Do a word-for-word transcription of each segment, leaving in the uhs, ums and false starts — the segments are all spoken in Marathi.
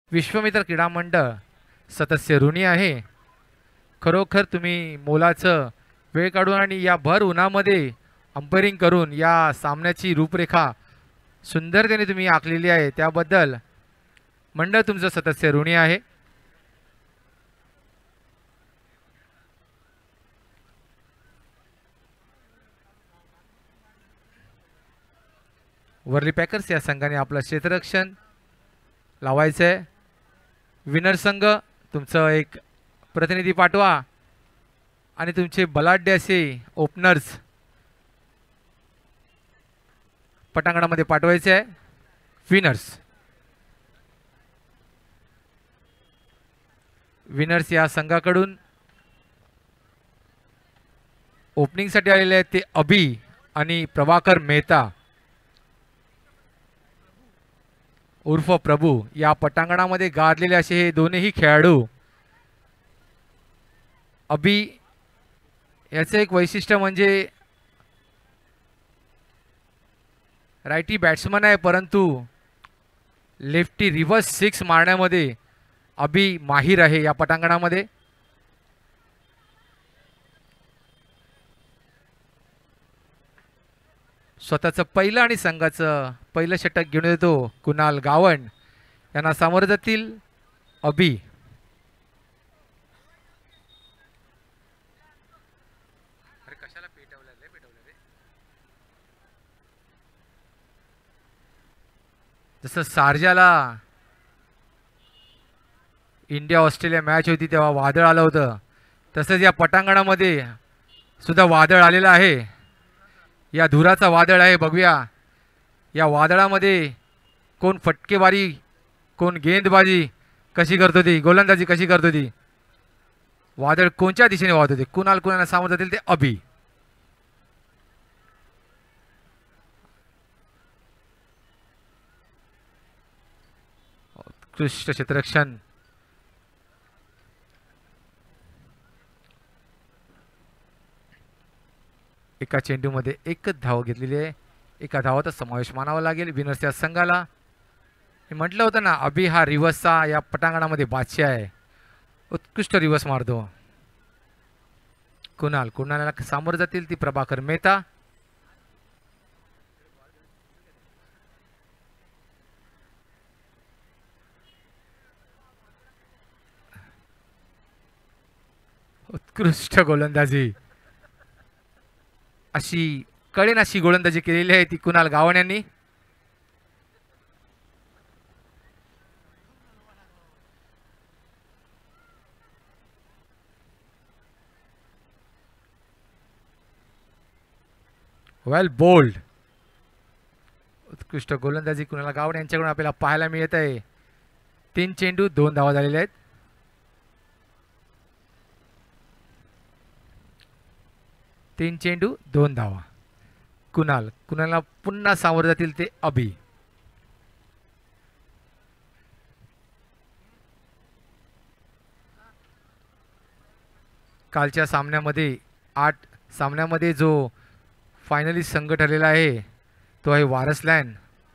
विश्वमित्र क्रीडा मंडळ सदस्य ऋणी आहे. खरोखर तुम्ही मोलाचं वेळ काढून आणि या भर उन्हामध्ये अंपायरिंग करून या सामन्याची रूपरेखा सुंदरतेने तुम्ही आखलेली आहे, त्याबद्दल मंडळ तुमचं सदस्य ऋणी आहे. वर्ली पॅकर्स या संघाने आपलं क्षेत्ररक्षण लावायचं आहे. विनर संघ तुमचं एक प्रतिनिधी पाठवा आणि तुमचे बलाढ्य असे ओपनर्स पटांगणामध्ये पाठवायचे आहे. विनर्स विनर्स या संघाकडून ओपनिंगसाठी आलेले आहेत ते अभि आणि प्रभाकर मेहता उर्फ प्रभू. या पटांगणामध्ये गाजलेले असे हे दोन्ही खेळाडू. अभि याचं एक वैशिष्ट्य म्हणजे रायटी बॅट्समन आहे, परंतु लेफ्टी रिव्हर्स सिक्स मारण्यामध्ये अभि माहिर आहे. या पटांगणामध्ये स्वतःचं पहिलं आणि संघाचं पहिलं षटक घेऊन येतो कुणाल गावण. यांना सामोरं जातील अभि. जसं सारजाला इंडिया ऑस्ट्रेलिया मॅच होती तेव्हा वादळ आलं होतं, तसंच या पटांगणामध्ये सुद्धा वादळ आलेलं आहे. या धुराचा वादळ आहे. बघूया या वादळामध्ये कोण फटकेबारी, कोण गेंदबाजी कशी करतो, ती गोलंदाजी कशी करतो, ती वादळ कोणत्या दिशेने वाहत होते. कुणाल कुणाला सामोरं जातील ते अभि. उत्कृष्ट क्षेत्ररक्षण. एका चेंडूमध्ये एकच धाव घेतलेली आहे. एका धावाचा समावेश मानावा लागेल विनर्सच्या संघाला. मी म्हटलं होतं ना, अभि हा रिव्हर्सचा या पटांगणामध्ये बादशाह आहे. उत्कृष्ट रिव्हर्स मारतो. कुणाल कुणाला सामोरं जातील ती प्रभाकर मेहता. उत्कृष्ट गोलंदाजी, अशी कळेन अशी गोलंदाजी केलेली आहे ती कुणाल गावण यांनी. Well bowled. उत्कृष्ट गोलंदाजी कुणाल गावण यांच्याकडून आपल्याला पाहायला मिळत आहे. तीन चेंडू दोन धावा झालेले आहेत. तीन चेंडू दोन धावा. कुणाल कुणाला पुन्हा सामोरं जातील ते अभि. कालच्या सामन्यामध्ये आठ सामन्यामध्ये जो फायनली संघ ठरलेला आहे तो आहे वारसलॅन.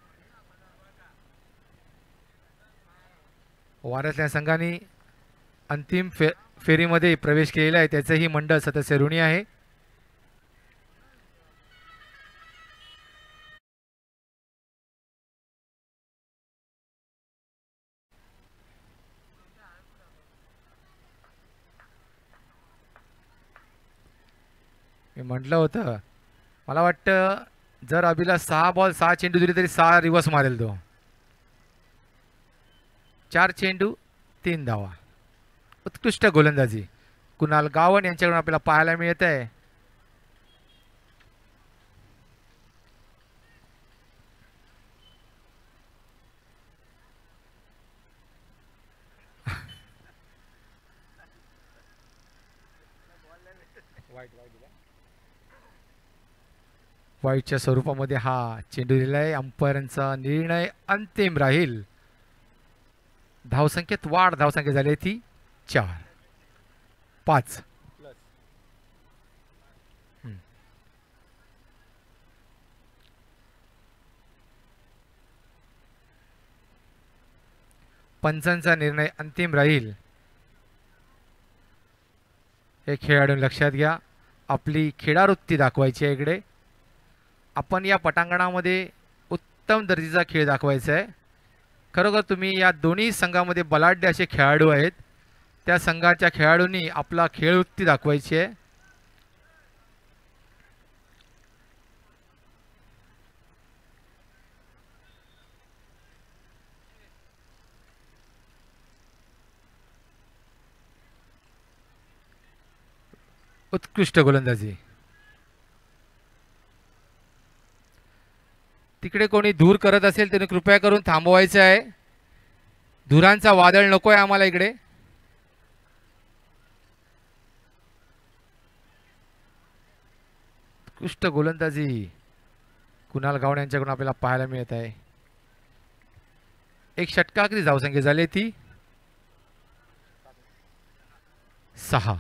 वारसलॅन संघाने अंतिम फे फेरीमध्ये प्रवेश केलेला आहे. त्याचंही मंडळ सदस्य ऋणी आहे. मी म्हटलं होतं, मला वाटतं जर अभिला सहा बॉल सहा चेंडू दिले तरी सहा रिव्हर्स मारेल तो. चार चेंडू तीन धावा. उत्कृष्ट गोलंदाजी कुणाल गावण यांच्याकडून आपल्याला पाहायला मिळत आहे. वाईटच्या स्वरूपामध्ये हा चेंडू दिला आहे. अंपायरांचा निर्णय अंतिम राहील. धावसंख्येत वाढ. धावसंख्या झाली ती चार पाच. पंचांचा निर्णय अंतिम राहील हे खेळाडू लक्षात घ्या. आपली खेळावृत्ती दाखवायची आहे. इकडे आपण या पटांगणामध्ये उत्तम दर्जाचा खेळ दाखवायचा आहे. खरोखर तुम्ही या दोन्ही संघामध्ये बलाढ्य असे खेळाडू आहेत. त्या संघाच्या खेळाडूंनी आपला खेळवृत्ती दाखवायची आहे. उत्कृष्ट गोलंदाजी. तिकडे कोणी धूर करत असेल त्याने कृपया करून थांबवायचं आहे. धुरांचा वादळ नको आहे आम्हाला इकडे. उत्कृष्ट गोलंदाजी कुणाल गावणे यांच्याकडून आपल्याला पाहायला मिळत आहे. एक षटकाकरी धावसंख्या झाली ती सहा.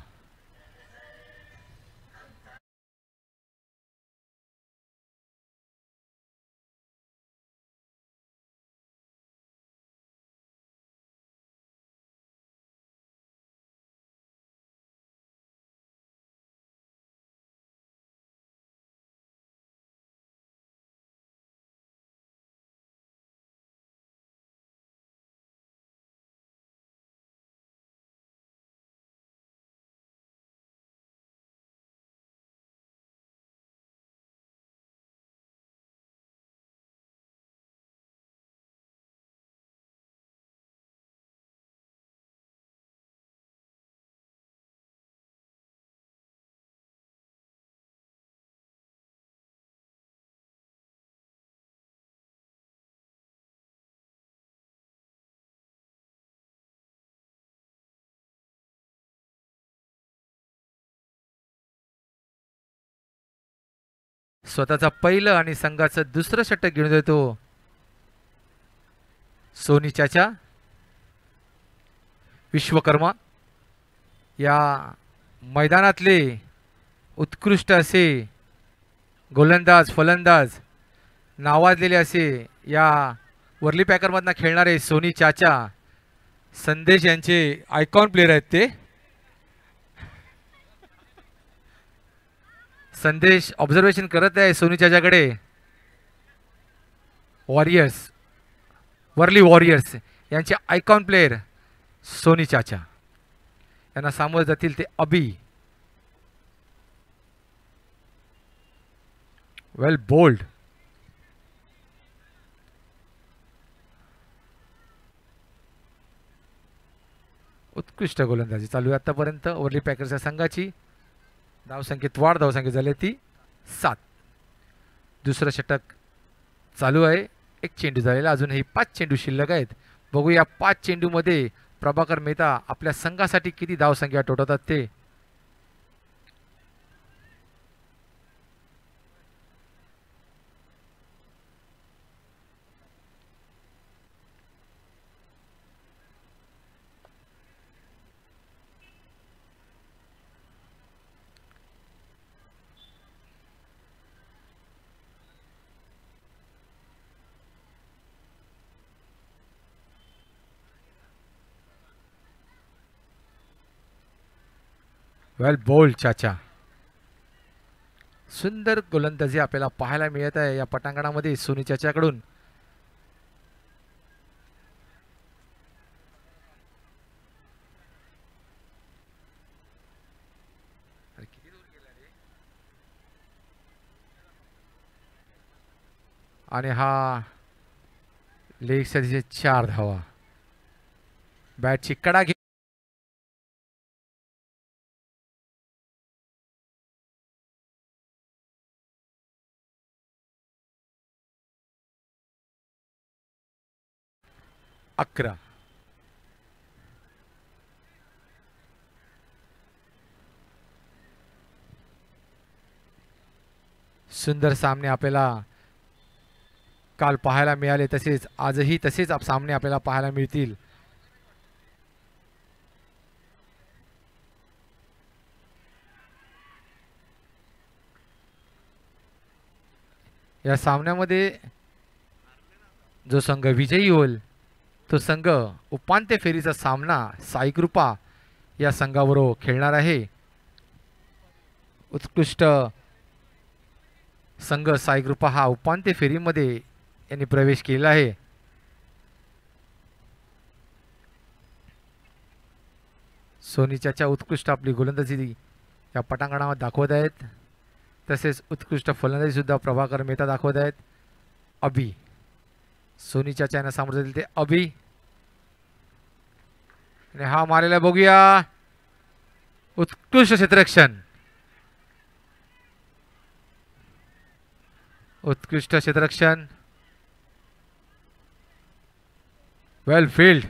स्वतःचा पहिलं आणि संघाचं दुसरं षटक घेऊन देतो सोनी चाचा. विश्वकर्मा या मैदानातले उत्कृष्ट असे गोलंदाज फलंदाज नावाजलेले असे या वर्ली पॅकरमधनं खेळणारे सोनी चाचा संदेश यांचे आयकॉन प्लेयर आहेत. ते संदेश ऑब्झर्वेशन करत आहे सोनी चाचाकडे. वॉरियर्स वर्ली वॉरियर्स यांचे आयकॉन प्लेयर सोनी चाचा यांना सामोरे जातील ते अबी. वेल बोल्ड. उत्कृष्ट गोलंदाजी चालू आहे आतापर्यंत वर्ली पॅकर्सच्या संघाची. धावसंख्येत वाढ. धावसंख्या झाली ती सात. दुसरं षटक चालू आहे. एक चेंडू झालेला. अजूनही पाच चेंडू शिल्लक आहेत. बघूया पाच चेंडूमध्ये प्रभाकर मेहता आपल्या संघासाठी किती धावसंख्या टोटवतात ते. Well bowled Chacha. सुंदर गोलंदाजी आपल्याला पाहायला मिळत आहे या पटांगणामध्ये सोनी चाचाकडून. आणि हा लेगच्या दिशे चार धावा. बॅटची कडा घे. अकरा. सुंदर सामने आपल्याला काल पाहायला मिळाले तसेच आजही तसेच सामने आपल्याला पाहायला मिळतील. या सामन्यामध्ये जो संघ विजयी होईल तो संघ उपांत्य फेरीचा सामना साईकृपा या संघाबरोबर खेळणार आहे. उत्कृष्ट संघ साईकृपा हा उपांत्य फेरीमध्ये यांनी प्रवेश केला आहे. सोनी चाचा उत्कृष्ट आपली गोलंदाजी या पटांगणावर दाखवत आहेत. तसेच उत्कृष्ट फलंदाजी सुद्धा प्रभाकर मेहता दाखवत आहेत. अभि सोनी चाचा यांना सामोरं दिले ते अभि आणि हा मारलेला बघूया. उत्कृष्ट क्षेत्ररक्षण, उत्कृष्ट क्षेत्ररक्षण, वेल फील्ड.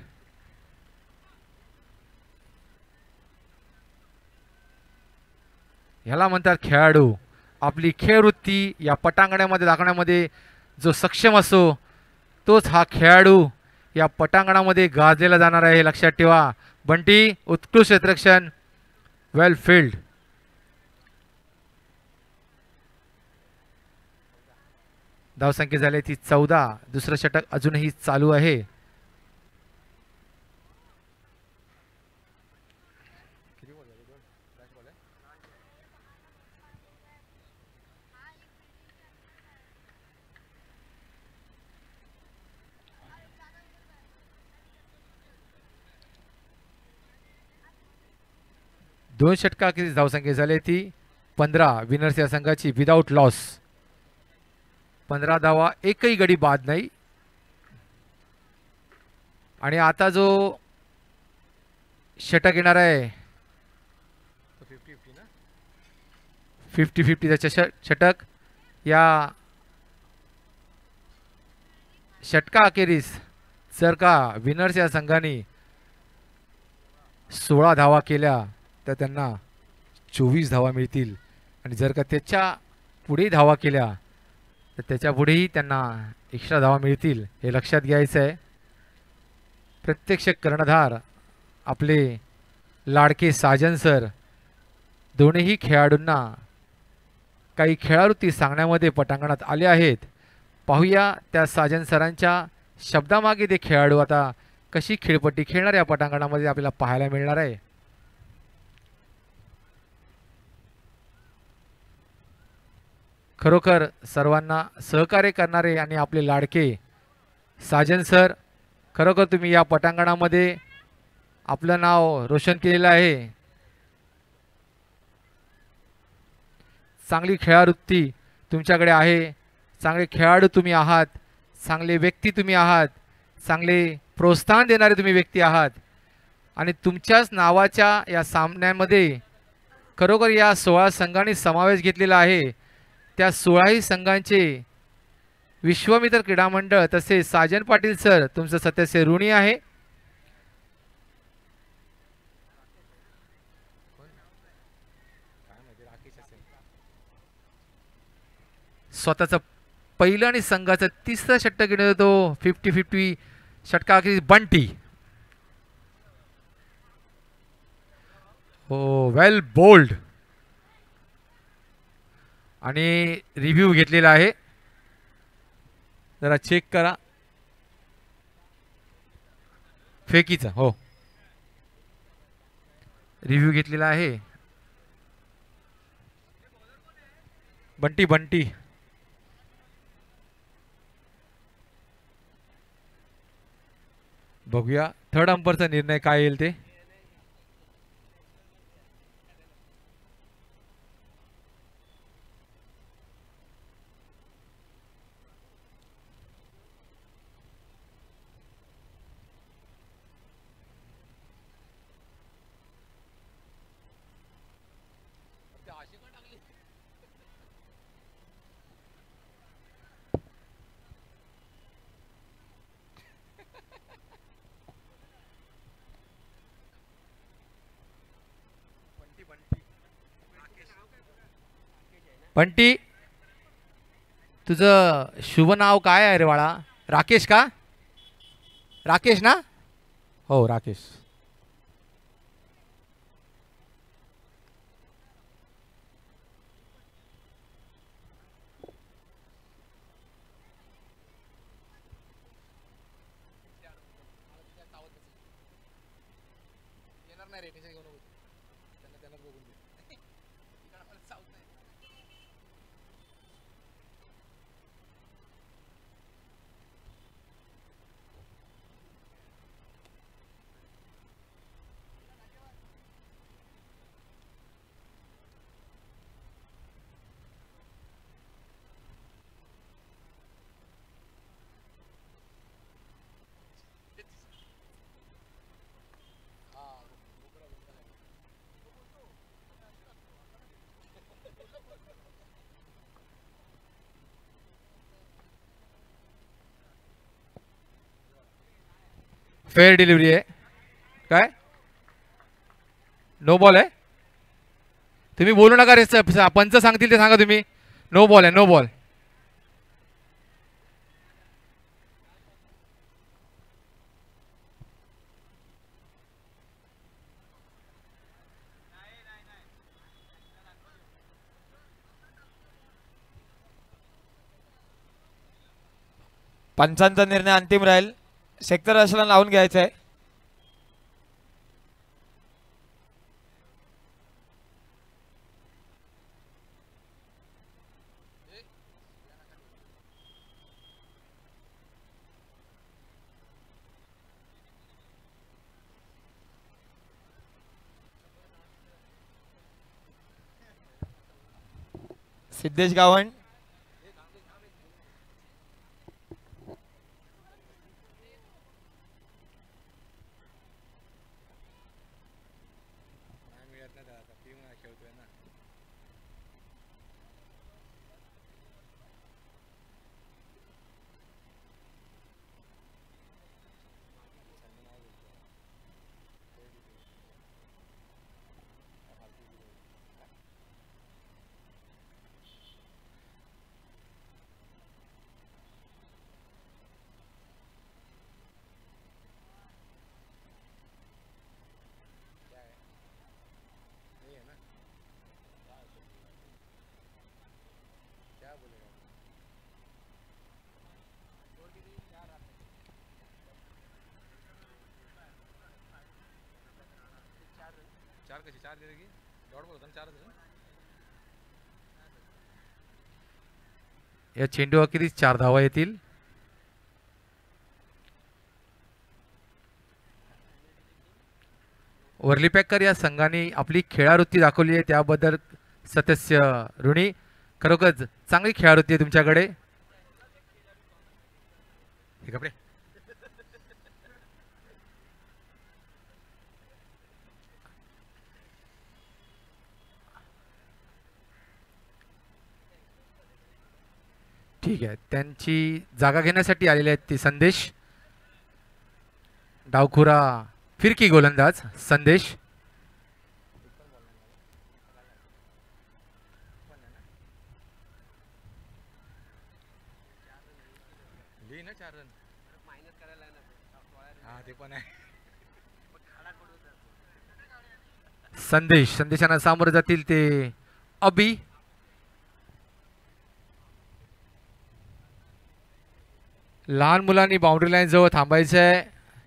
ह्याला म्हणतात खेळाडू. आपली खेळवृत्ती या पटांगणामध्ये दाखवण्यामध्ये जो सक्षम असो तोच हा खेळाडू या पटांगणामध्ये गाजलेला जाणार आहे, हे लक्षात ठेवा. बंटी उत्कृष्ट क्षेत्ररक्षण, वेल फील्ड. धावसंख्या झाली ती चौदा. दुसरं षटक अजूनही चालू आहे. दोन षटका धावसंख्या झाली ती पंधरा. विनर्स या संघाची विदाउट लॉस. पंधरा धावा, एकही गडी बाद नाही. आणि आता जो षटक येणार आहे फिफ्टी फिफ्टीचा षटक, या षटका अखेरीस जर का विनर्स या संघाने सोळा धावा केल्या तर त्यांना चोवीस धावा मिळतील. आणि जर का त्याच्या पुढे धावा केल्या तर त्याच्या पुढेही त्यांना एक्स्ट्रा धावा मिळतील, हे लक्षात घ्यायचं आहे. प्रत्यक्ष कर्णधार आपले लाडके साजन सर दोन्ही खेळाडूंना काही खेळावृत्ती सांगण्यामध्ये पटांगणात आले आहेत. पाहूया त्या साजन सरांच्या शब्दामागे ते खेळाडू आता कशी खेळपट्टी खेळणार या पटांगणामध्ये आपल्याला पाहायला मिळणार आहे. खरोखर सर्वांना सहकार्य करणारे आणि आपले लाडके साजन सर, खरोखर तुम्ही या पटांगणामध्ये आपलं नाव रोशन केलेलं आहे. चांगली खेळावृत्ती तुमच्याकडे आहे, चांगले खेळाडू तुम्ही आहात, चांगले व्यक्ती तुम्ही आहात, चांगले प्रोत्साहन देणारे तुम्ही व्यक्ती आहात. आणि तुमच्याच नावाच्या या सामन्यामध्ये खरोखर या सोळा संघांनी समावेश घेतलेला आहे. त्या सोळाही संघांचे विश्वमित्र क्रीडा मंडळ तसेच साजन पाटील सर तुमचं सत्याचे ऋणी आहे. स्वतःचं पहिलं आणि संघाचं तिसरं षटक घेऊन येतो. फिफ्टी फिफ्टी षटकाखेरीस बंटी. हो, वेल बोल्ड. आणि रिव्ह्यू घेतलेला आहे, जरा चेक करा फेकीचा. हो, रिव्ह्यू घेतलेला आहे. बंटी बंटी बघूया थर्ड अंपरचा निर्णय काय येईल ते. बंटी, तुझं शुभ नाव काय आहे रे बाळा? राकेश का? राकेश ना? हो राकेश. फेअर डिलिव्हरी आहे काय? नो बॉल आहे. तुम्ही बोलू नका रे, पंच सांगतील ते सांगा तुम्ही. नो बॉल आहे, नो बॉल. पंचांचा निर्णय अंतिम राहील. सेक्टर असला लावून घ्यायचा आहे. सिद्धेश गावण या चेंडू अखेरीस चार धावा येतील. वर्ली पॅकर या संघाने आपली खेळावृत्ती दाखवली आहे, त्याबद्दल सदस्य ऋणी. खरोखरच चांगली खेळावृत्ती आहे तुमच्याकडे. कपडे ठीक आहे. त्यांची जागा घेण्यासाठी आलेले आहेत ते संदेश. डावखुरा फिरकी गोलंदाज संदेश. संदेश संदेशांना सामोरे जातील ते अबी. लहान मुलांनी बाउंड्री लाईन जवळ थांबायचं आहे.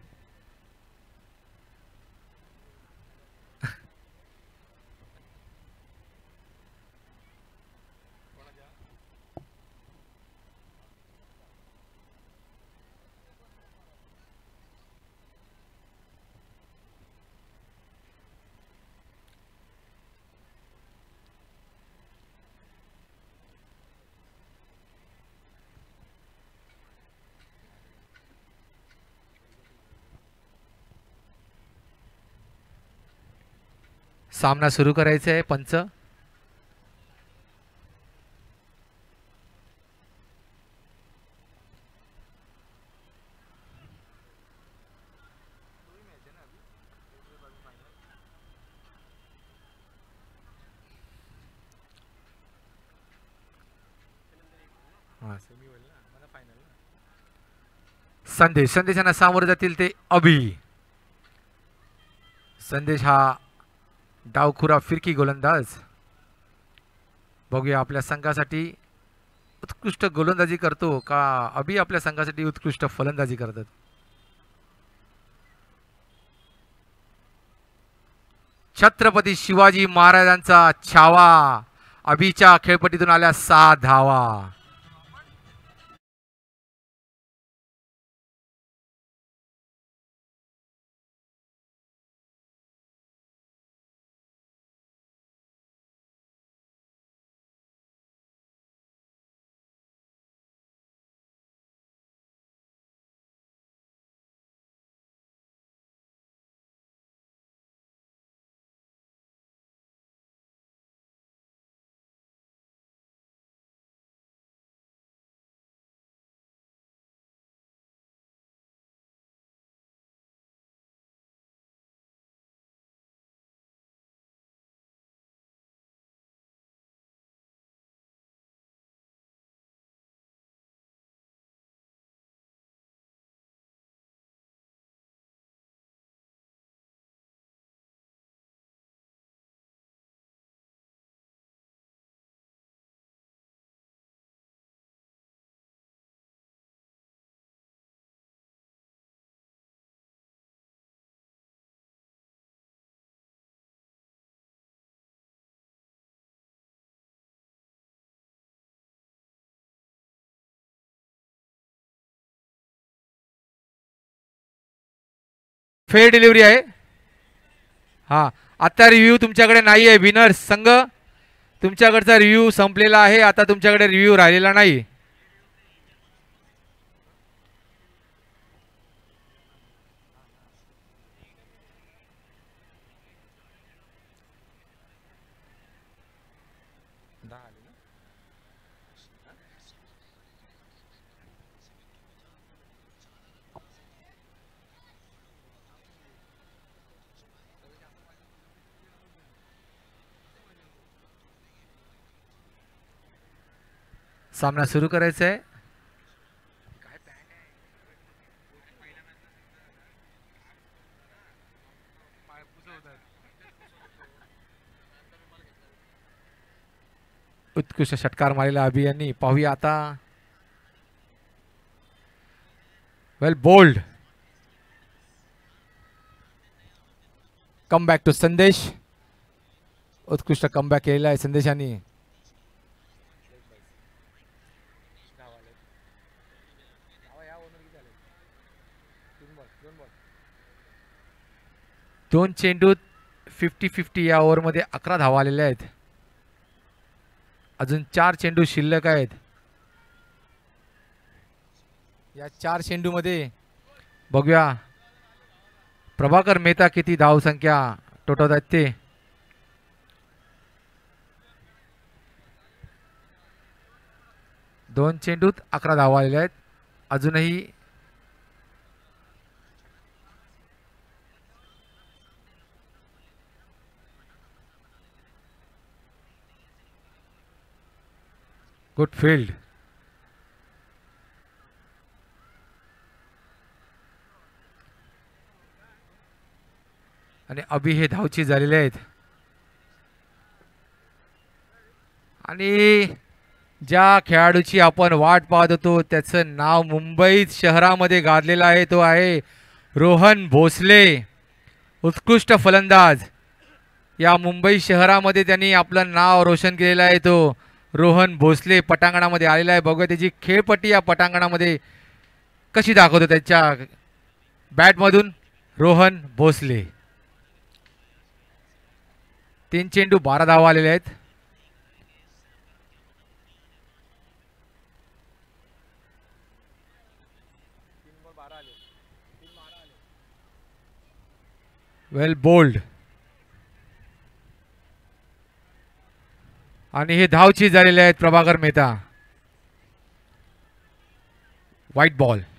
सामना सुरू करायचा आहे. पंच संदेश संदेशांना सामोरे जातील ते अभि. संदेश हा डावखुरा फिरकी गोलंदाज. बघूया आपल्या संघासाठी उत्कृष्ट गोलंदाजी करतो का अभि आपल्या संघासाठी उत्कृष्ट फलंदाजी करतात. छत्रपती शिवाजी महाराजांचा छावा अभिच्या खेळपट्टीतून आल्या सहा धावा. फेअर डिलिव्हरी आहे. हा आता रिव्ह्यू तुमच्याकडे नाही आहे. विनर्स संघ तुमच्याकडचा रिव्ह्यू संपलेला आहे. आता तुमच्याकडे रिव्ह्यू राहिलेला नाही. सामना सुरू करायचा आहे. उत्कृष्ट षटकार मारलेला अभि यांनी. पाहूया आता. Well bowled come back to Sandesh. उत्कृष्ट कम बॅक केलेला आहे संदेशांनी. दोन चेंडूत फिफ्टी फिफ्टी या ओव्हरमध्ये अकरा धावा आलेल्या आहेत. अजून चार चेंडू शिल्लक आहेत. या चार चेंडूमध्ये बघूया प्रभाकर मेहता किती धावसंख्या टोटवत आहेत ते. दोन चेंडूत अकरा धावा आलेल्या आहेत. अजूनही गुड फील्ड. आणि अभि हे धावची झालेले आहेत. आणि ज्या खेळाडूची आपण वाट पाहत होतो त्याचं नाव मुंबई शहरामध्ये गाजलेलं आहे तो आहे रोहन भोसले. उत्कृष्ट फलंदाज. या मुंबई शहरामध्ये त्यांनी आपलं नाव रोशन केलेलं आहे. तो रोहन भोसले पटांगणामध्ये आलेला आहे. बघूया त्याची खेळपट्टी या पटांगणामध्ये कशी दाखवतो त्याच्या बॅटमधून रोहन भोसले. तीन चेंडू बारा धावा आलेले आहेत. Well bowled. आणि हे धावची झालेले आहेत प्रभाकर मेहता. White ball.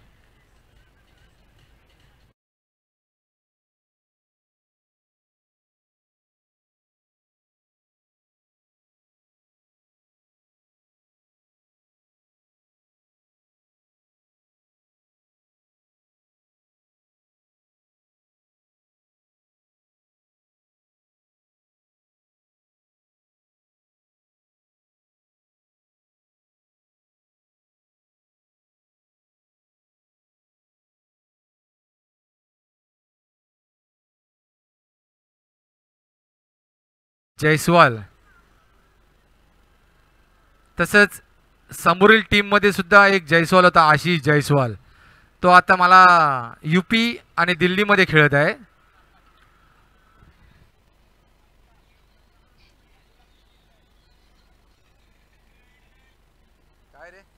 जयस्वाल. तसंच समोरील टीममध्ये सुद्धा एक जयस्वाल होता, आशिष जयस्वाल. तो आता मला यूपी आणि दिल्लीमध्ये खेळत आहे. काय रे?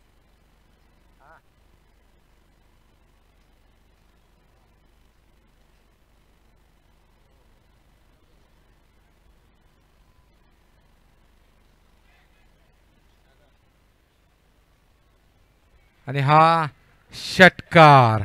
आणि हा षटकार.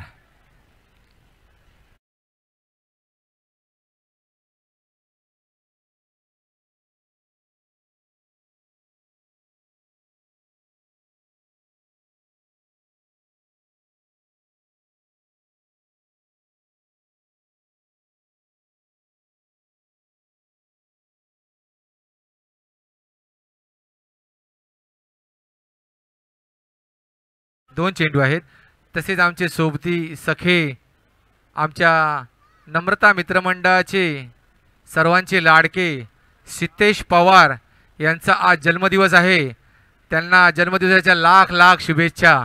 दोन चेंडू आहेत. तसेच आमचे सोबती सखे, आमच्या नम्रता मित्रमंडळाचे सर्वांचे लाडके सिद्धेश पवार यांचा आज जन्मदिवस आहे. त्यांना जन्मदिवसाच्या लाख लाख शुभेच्छा.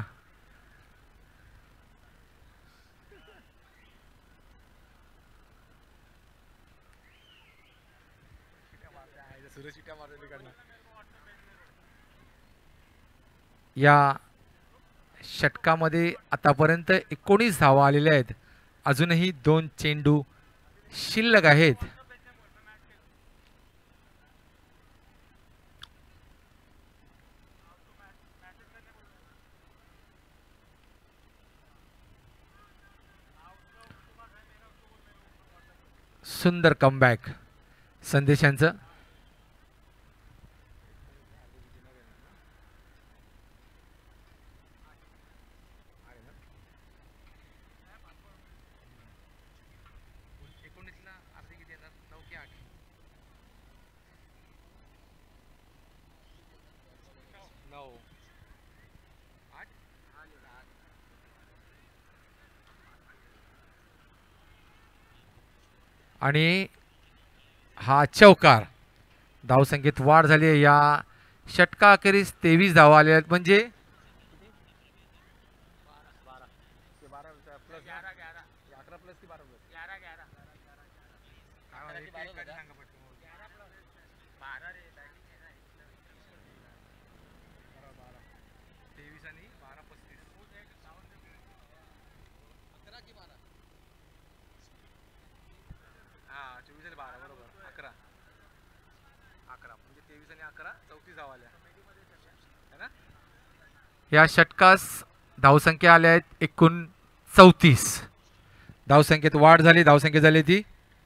या षटकामध्ये आतापर्यंत एकोणीस धावा आलेल्या आहेत. अजूनही दोन चेंडू शिल्लक आहेत. सुंदर कमबॅक संदेशांचं. आणि हा चौकार. धावसंख्येत वाढ झाली आहे. या षटकाखेरीस तेवीस धावा आल्या आहेत. म्हणजे या षटकास धावसंख्या आल्या आहेत एकूण चौतीस. धावसंख्येत वाढ झाली. धावसंख्या झाली ती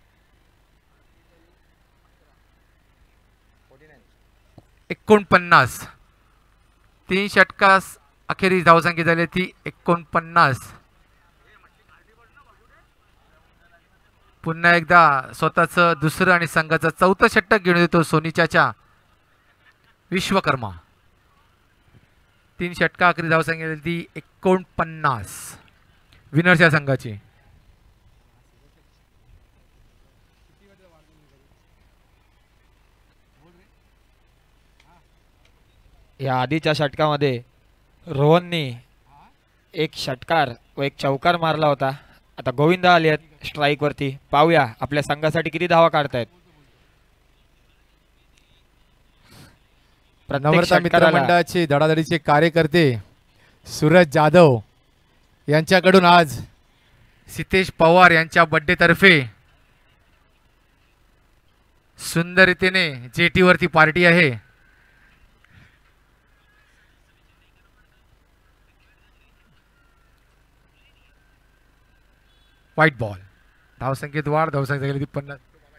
एकोणपन्नास. तीन षटकास अखेरीस धावसंख्या झाली ती एकोणपन्नास. पुन्हा एकदा स्वतःचं दुसरं आणि संघाचं चौथं षटक घेऊन येतो सोनी चाचा विश्वकर्मा. तीन षटका अखेरी धावसंख्या झाली ती एकोणपन्नास विनर्सच्या संघाची. या आधीच्या षटकामध्ये रोहननी एक षटकार व एक चौकार मारला होता. आता गोविंदा आले आहेत स्ट्राईक वरती. पाहूया आपल्या संघासाठी किती धावा काढतायत. नम्रता मित्रमंडळाचे धडाधडीचे कार्यकर्ते सूरज जाधव यांच्याकडून आज सिद्धेश पवार यांच्या बर्थडे तर्फे सुंदर रीतीने जेटी वरती पार्टी आहे. White ball. धावसंख्येत वाढ. धावसंख्या गेली ती पन्नास.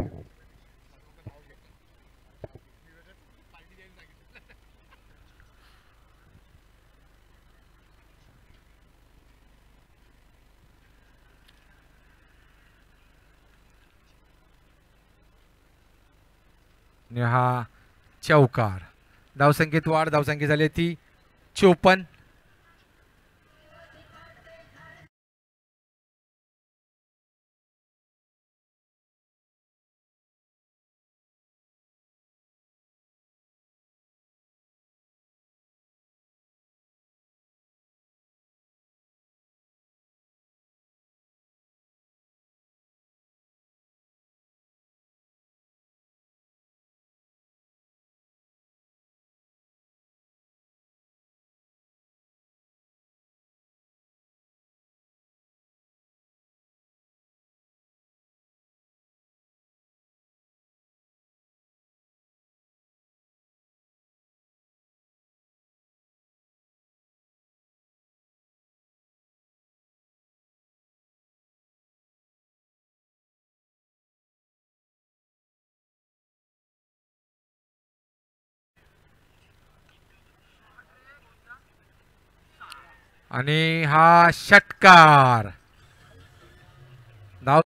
हा चौकार. धावसंख्येत वाढ. धावसंख्या झाली ती चोपन्न. आणि हा षटकार. धाव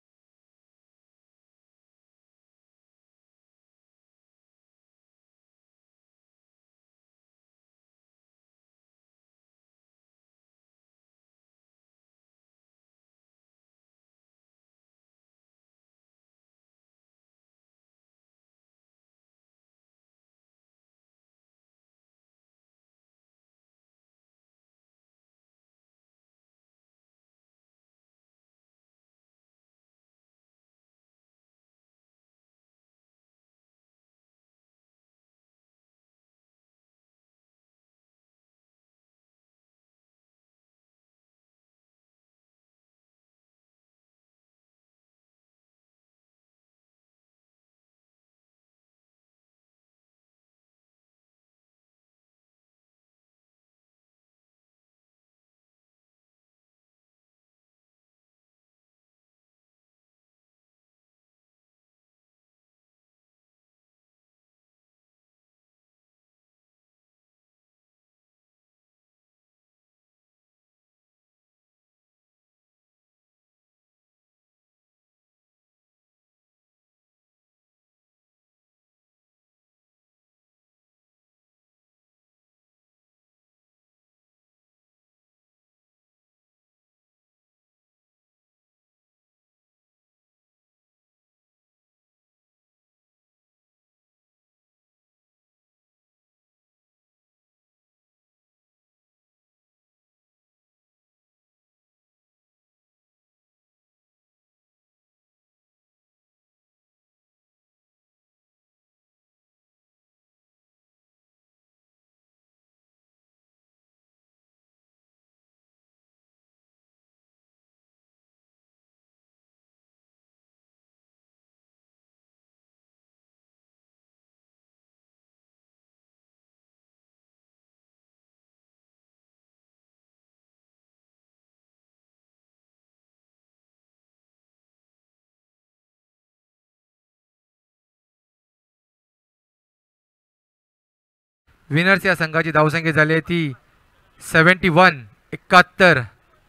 विनर्स या संघाची धावसंख्या झाली आहे ती सेव्हन्टी वन एकाहत्तर.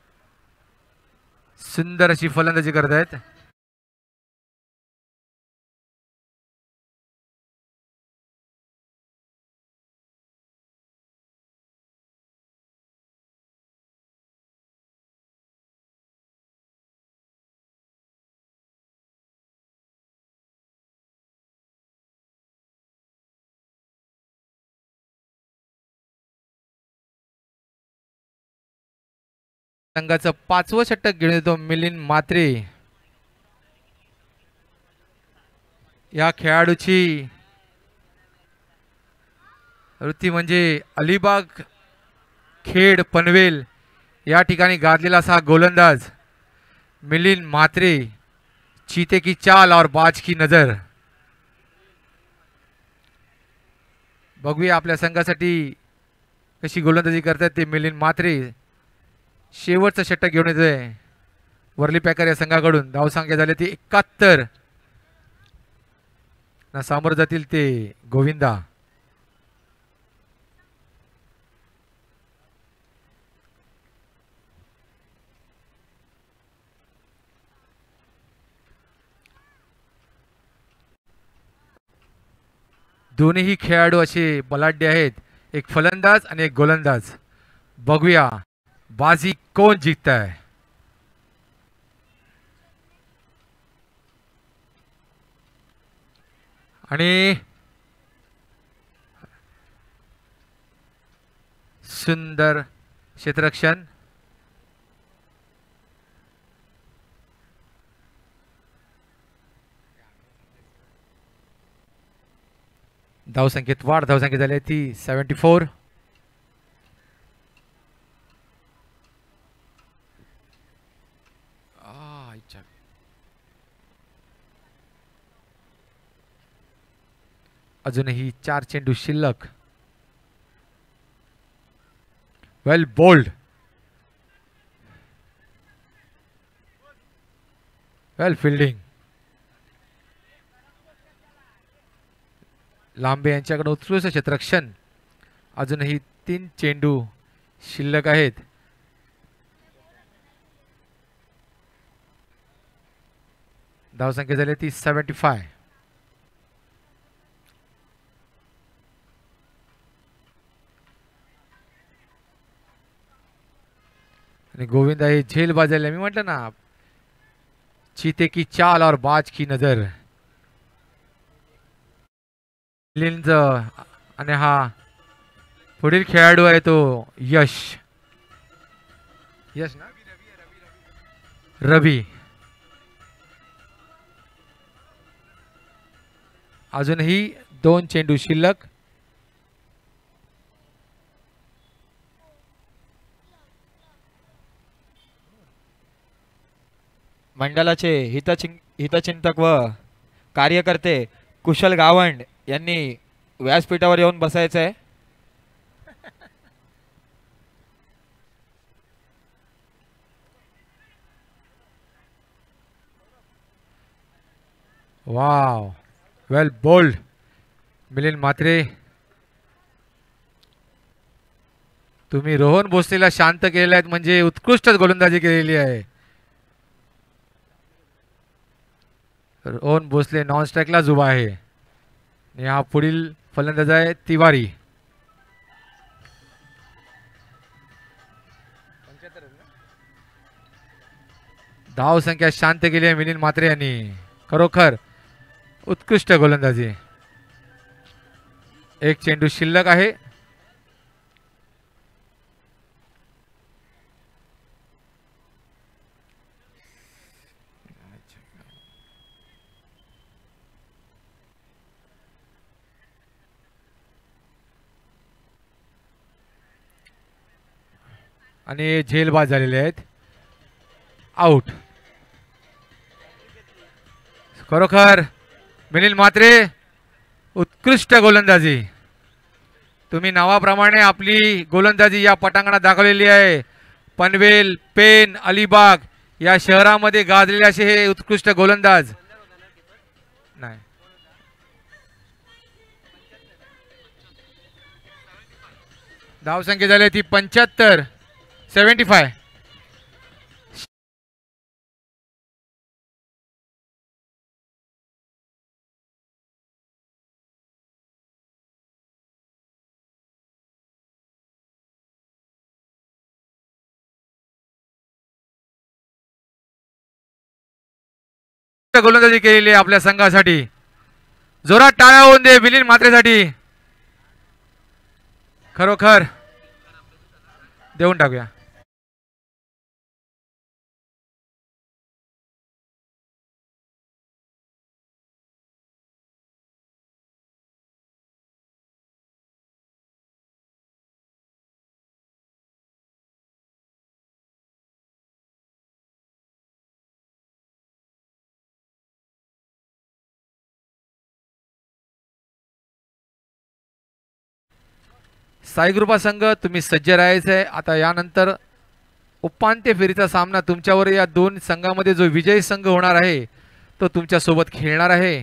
सुंदर अशी फलंदाजी करत आहेत. संघाचं पाचवं षटक घेऊन येतो मिलिंद म्हात्रे. या खेळाडूची वृत्ती म्हणजे अलिबाग खेड पनवेल या ठिकाणी गाजलेला असा गोलंदाज मिलिंद म्हात्रे. चीते की चाल और बाज की नजर. बघूया आपल्या संघासाठी कशी गोलंदाजी करतात ते मिलिंद म्हात्रे. शेवटचं षटक घेऊन येतोय वर्ली पॅकर या संघाकडून. धावसंख्या झाली ती एकाहत्तर. ना सामोर जातील ते गोविंदा. दोन्ही खेळाडू असे बलाढ्य आहेत. एक फलंदाज आणि एक गोलंदाज. बघूया बाजी कौन जीतता है. आणि सुंदर क्षेत्ररक्षण. धावसंख्येत वाढ. धावसंख्या झाली ती सेव्हन्टी फोर. अजूनही चार चेंडू शिल्लक. वेल बोल्ड. वेल फिल्डिंग. लांबे यांच्याकडे उत्कृष्ट क्षेत्ररक्षण. अजूनही तीन चेंडू शिल्लक आहेत. धावसंख्या झाली ती सेव्हन्टी फाय. आणि गोविंदा हे झेल बाजायला मी म्हटलं ना, चीते की चाल और बाज की नजर. लिंज आणि हा पुढील खेळाडू आहे तो यश. यश ना रवी. अजूनही दोन चेंडू शिल्लक. मंडळाचे हितचिं हितचिंतक व कार्यकर्ते कुशल गावंड यांनी व्यासपीठावर येऊन बसायचं आहे. Wow, well bowled Milind Mhatre. तुम्ही रोहन भोसलेला शांत केलेले आहेत म्हणजे उत्कृष्ट गोलंदाजी केलेली आहे. रोहन भोसले नॉन स्ट्राईकलाच उभा आहे आणि हा पुढील फलंदाज आहे तिवारी. धाव संख्या शांत केली आहे मिलिंद म्हात्रे यांनी. खरोखर उत्कृष्ट गोलंदाजी. एक चेंडू शिल्लक आहे. आणि झेलबाज झालेले आहेत. आउट. खरोखर मिलिंद म्हात्रे उत्कृष्ट गोलंदाजी. तुम्ही नावाप्रमाणे आपली गोलंदाजी या पटांगणात दाखवलेली आहे. पनवेल, पेन, अलिबाग या शहरामध्ये गाजलेले असे हे उत्कृष्ट गोलंदाज. नाही, धावसंख्या झाली ती पंच्याहत्तर. Seventy five. गोलंदाजी केलेली आहे आपल्या संघासाठी. जोरात टाळ्या होऊन दे मिलिंद म्हात्रेसाठी. खरोखर देऊन टाकूया. साई ग्रुपा संघ तुम्ही सज्ज राहायचं आहे. आता यानंतर उपांत्य फेरीचा सामना तुमच्यावर या दोन संघामध्ये जो विजयी संघ होणार आहे तो तुमच्या सोबत खेळणार आहे.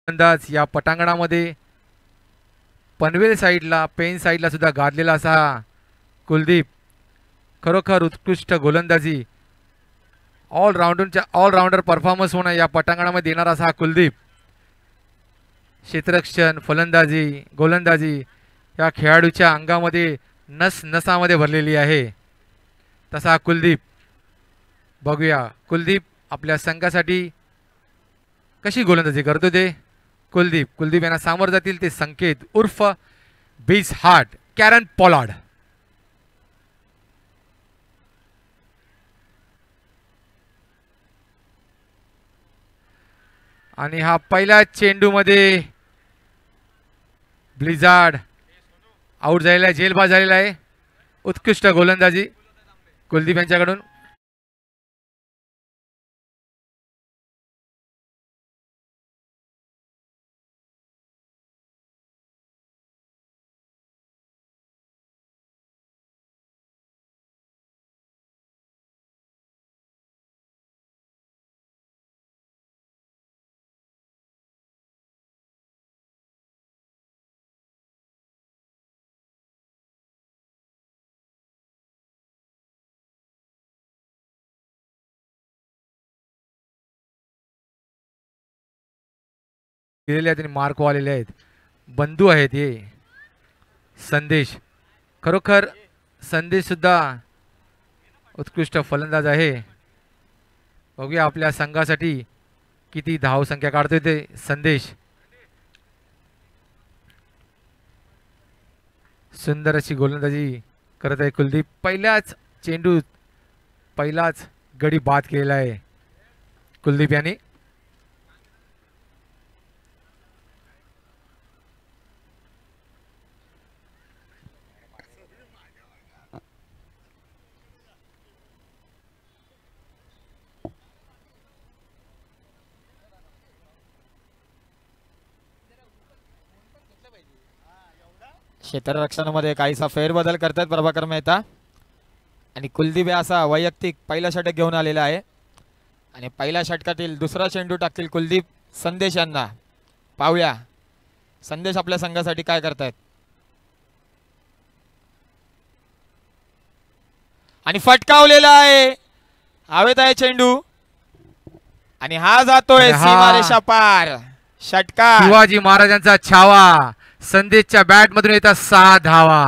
अंदाज या पटांगणामध्ये पनवेल साईडला पेन साईडला सुद्धा गाजलेला असा कुलदीप खरोखर उत्कृष्ट गोलंदाजी ऑलराऊंडरच्या ऑलराऊंडर परफॉर्मन्स होणं या पटांगणामध्ये येणारा असा हा कुलदीप क्षेत्ररक्षण फलंदाजी गोलंदाजी या खेळाडूच्या अंगामध्ये नस नसामध्ये भरलेली आहे तसा कुलदीप बघूया कुलदीप आपल्या संघासाठी कशी गोलंदाजी करतो ते कुलदीप कुलदीप यांना सामोर जातील ते संकेत उर्फ बीस हार्ट कॅरन पॉलार्ड आणि हा पहिल्या चेंडूमध्ये ब्लिझार्ड आउट झालेला आहे जेलबाज झालेला आहे उत्कृष्ट गोलंदाजी कुलदीप यांच्याकडून केलेले आहेत आणि मार्क आलेले आहेत बंधू आहेत हे संदेश खरोखर संदेश सुद्धा उत्कृष्ट फलंदाज आहे बघूया आपल्या संघासाठी किती धाव संख्या काढतोय ते संदेश सुंदर अशी गोलंदाजी करत आहे कुलदीप पहिल्याच चेंडू पहिलाच गडी बाद केलेला आहे कुलदीप यांनी क्षेत्ररक्षणामध्ये काहीसा फेरबदल करतात प्रभाकर मेहता आणि कुलदीप असा वैयक्तिक पहिला षटक घेऊन आलेला आहे आणि पहिल्या षटकातील दुसरा चेंडू टाकतील कुलदीप संदेश यांना पाहूया संदेश आपल्या संघासाठी काय करतायत आणि फटकावलेला आहे हवेत आहे चेंडू आणि हा जातोय सीमारेषा पार षटकार शिवाजी महाराजांचा छावा संदेशच्या बॅट मधून येतात सहा धावा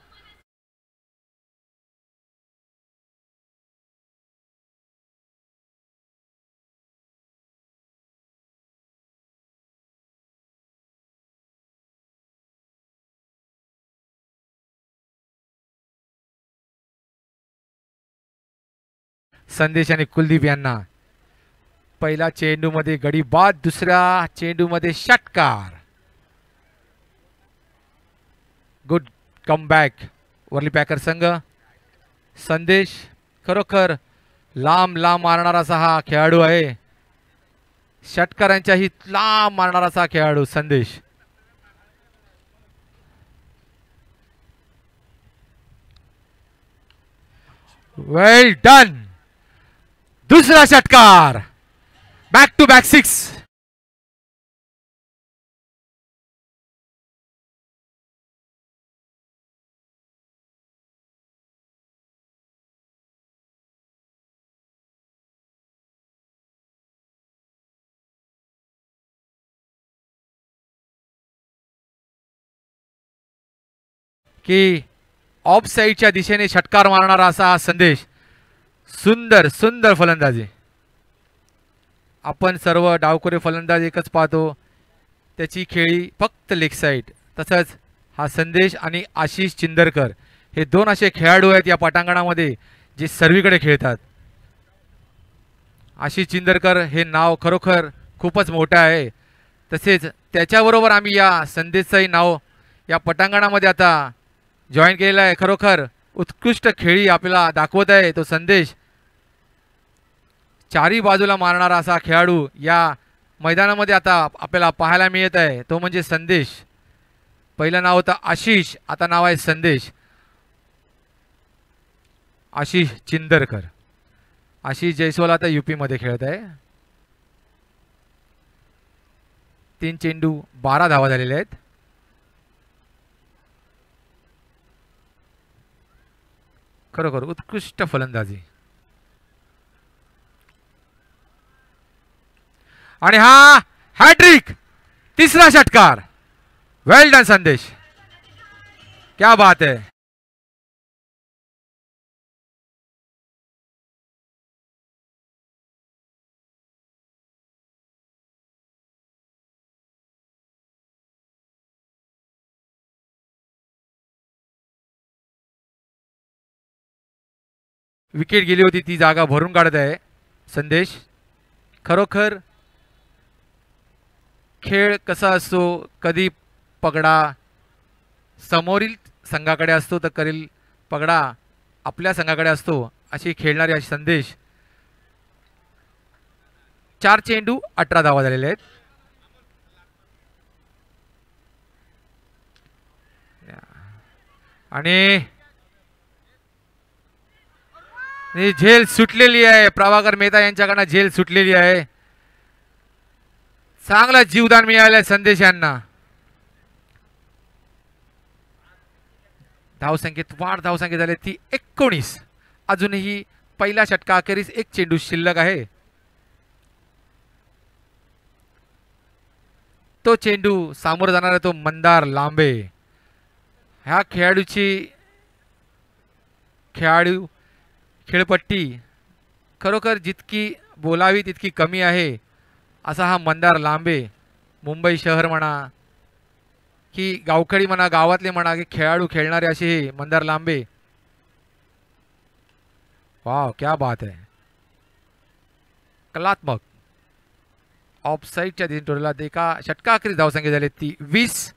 संदेश आणि कुलदीप यांना पहिला चेंडू मध्ये गडी बाद दुसऱ्या चेंडू मध्ये षटकार गुड कमबॅक वर्ली पॅकर संघ संदेश खरोखर लांब लांब मारणारा असा हा खेळाडू आहे षटकारांच्याही लांब मारणारा असा खेळाडू संदेश वेल डन दुसरा षटकार बॅक टू बॅक सिक्स की ऑफ साईडच्या दिशेने षटकार मारणारा असा हा संदेश सुंदर सुंदर फलंदाजी आपण सर्व डावखोरे फलंदाज एकच पाहतो त्याची खेळी फक्त लेग साईड तसंच हा संदेश आणि आशिष चिंदरकर हे दोन असे खेळाडू आहेत या पटांगणामध्ये जे सर्वीकडे खेळतात आशिष चिंदरकर हे नाव खरोखर खूपच मोठं आहे तसेच त्याच्याबरोबर आम्ही या संदेशचंही नाव या पटांगणामध्ये आता जॉईन केलेला आहे खरोखर उत्कृष्ट खेळी आपल्याला दाखवत आहे तो संदेश चारी बाजूला मारणारा असा खेळाडू या मैदानामध्ये आता आपल्याला पाहायला मिळत आहे तो म्हणजे संदेश पहिलं नाव होतं आशिष आता नाव आहे संदेश आशिष चिंदरकर आशिष जयस्वाल आता यूपी मध्ये खेळत आहे तीन चेंडू बारा धावा झालेल्या आहेत. खरोखर उत्कृष्ट फलंदाजी. आणि हा हॅट्रिक, तिसरा षटकार. वेल डन संदेश, क्या बात है. विकेट गेली होती ती जागा भरून काढत आहे संदेश. खरोखर खेळ कसा असतो, कधी पगडा समोरील संघाकडे असतो तर करील पगडा आपल्या संघाकडे असतो, अशी खेळणारी अशी संदेश. चार चेंडू अठरा धावा झालेले आहेत. आणि झेल सुटलेली आहे. प्रभाकर मेहता यांच्याकडनं झेल सुटलेली आहे. चांगला जीवदान मिळालंय संदेश यांना. धावसंख्येत वाढ, धावसंख्या झाली ती एकोणीस. अजूनही पहिल्या षटका अखेरीस एक चेंडू शिल्लक आहे. तो चेंडू सामोरं जाणार आहे तो मंदार लांबे. ह्या खेळाडूची खेळाडू खेळपट्टी खरोखर जितकी बोलावी तितकी कमी आहे असा हा मंदार लांबे. मुंबई शहर म्हणा की गावखडी म्हणा, गावातले म्हणा की खेळाडू खेळणारे असे हे मंदार लांबे. वाव, क्या बात है. कलात्मक. ऑफ साईडच्या तीन टोळीला एका षटका अखेरीस धावसंख्या झाली ती वीस.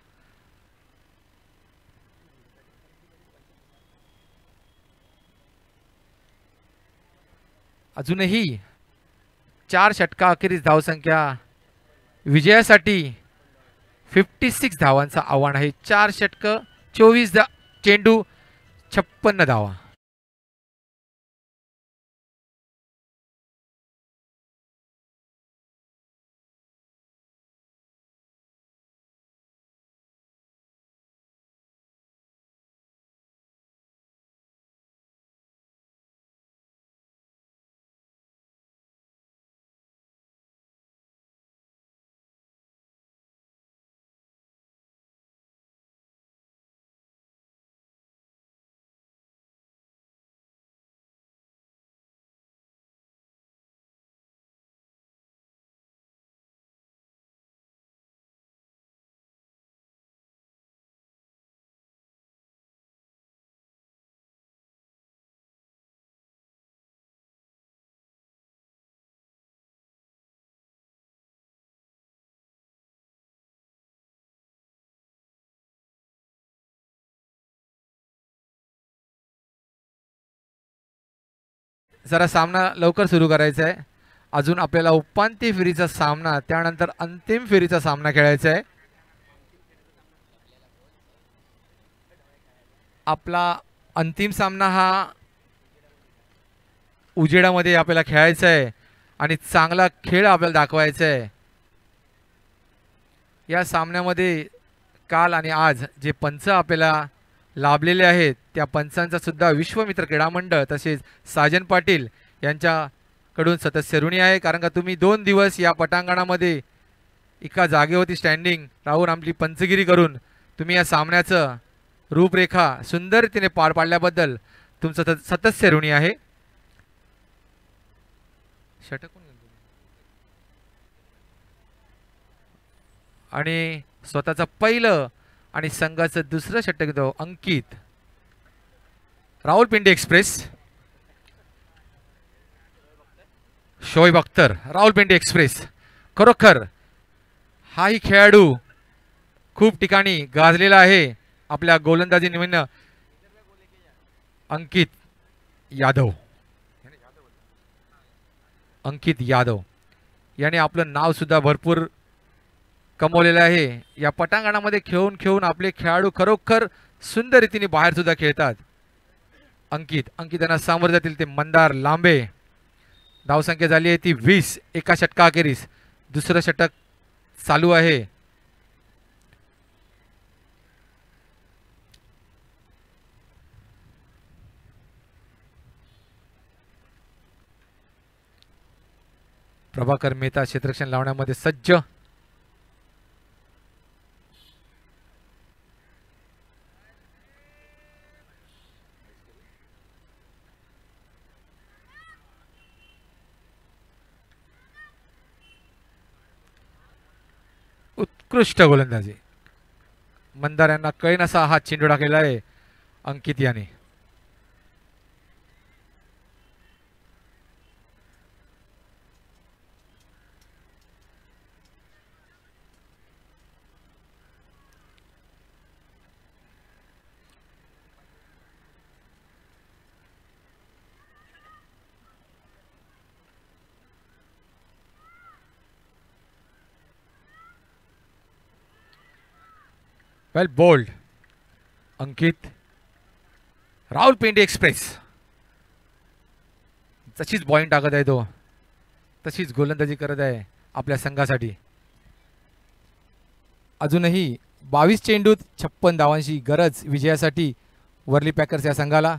अजूनही चार षटका अखेरीस धावसंख्या विजयासाठी फिफ्टी सिक्स धावांचं आव्हान आहे. चार षटक चोवीस धा चेंडू छप्पन्न धावा. जरा सामना लवकर सुरू करायचा आहे. अजून आपल्याला उपांत्य फेरीचा सामना, त्यानंतर अंतिम फेरीचा सामना खेळायचा आहे. आपला अंतिम सामना हा उजेडामध्ये आपल्याला खेळायचा आहे आणि चांगला खेळ आपल्याला दाखवायचा आहे. या सामन्यामध्ये काल आणि आज जे पंच आपल्याला लाभलेले आहेत त्या पंचांचा सुद्धा विश्वमित्र क्रीडा मंडळ तसेच साजन पाटील यांच्याकडून सतस्य ऋणी आहे. कारण का तुम्ही दोन दिवस या पटांगणामध्ये एका जागेवरती स्टँडिंग राहून आपली पंचगिरी करून तुम्ही या सामन्याचं रूपरेखा सुंदरतेने पार पाडल्याबद्दल तुमचं सतस्य ऋणी आहे. षटक आणि स्वतःचं पहिलं आणि संघाचं दुसरं षटक दो अंकित. Rawalpindi express, Shoaib Akhtar, Rawalpindi express. खरोखर हाही खेळाडू खूप ठिकाणी गाजलेला आहे आपल्या गोलंदाजी निमित्त. अंकित यादव, अंकित यादव याने आपलं नाव सुद्धा भरपूर कमवलेलं आहे. या पटांगणामध्ये खेळून खेळून आपले खेळाडू खरोखर सुंदर रीतीने बाहेर सुद्धा खेळतात. अंकित अंकित यांना सामोरे जातील ते मंदार लांबे. धावसंख्या झाली आहे ती वीस. एका षटका अखेरीस दुसरं षटक चालू आहे. प्रभाकर मेहता क्षेत्ररक्षण लावण्यामध्ये सज्ज. उत्कृष्ट गोलंदाजी. मंदार यांना कळीन असा हा चेंडू टाकलेला आहे अंकित याने. Well bowled Ankit. Rahul Pende express तशीच बॉईंट टाकत आहे तो, तशीच गोलंदाजी करत आहे आपल्या संघासाठी. अजूनही बावीस चेंडूत छप्पन धावांची गरज विजयासाठी वर्ली पॅकर्स या संघाला.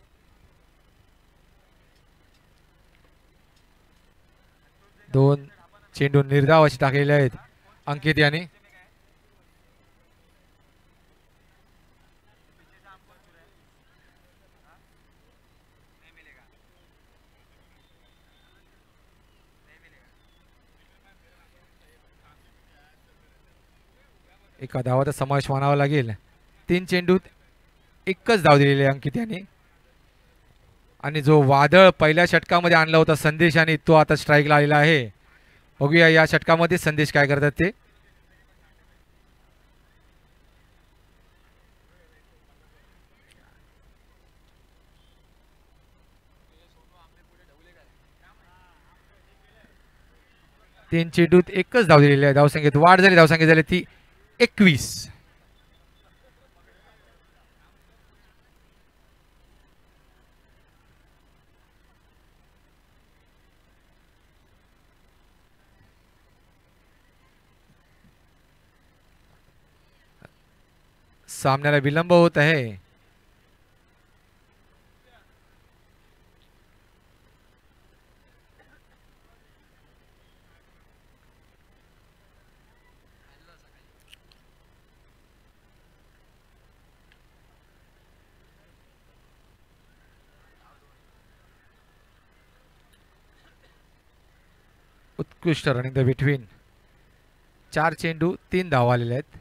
दोन चेंडू निर्धाव असे टाकलेले आहेत अंकित याने. एका धावाचा समावेश मानावा लागेल. तीन चेंडूत एकच धाव दिलेली आहे अंकित यांनी. आणि जो वादळ पहिल्या षटकामध्ये आणला होता संदेश आणि तो आता स्ट्राईकला आलेला आहे. बघूया या षटकामध्ये संदेश काय करतात ते. तीन चेंडूत एकच धाव दिलेली आहे. धावसंख्येत वाढ झाली, धावसंख्या झाली ती एकवीस. सामन्याला विलंब होत आहे. उत्कृष्ट रनिंग द बिटवीन. चार चेंडू तीन धावा आलेले आहेत.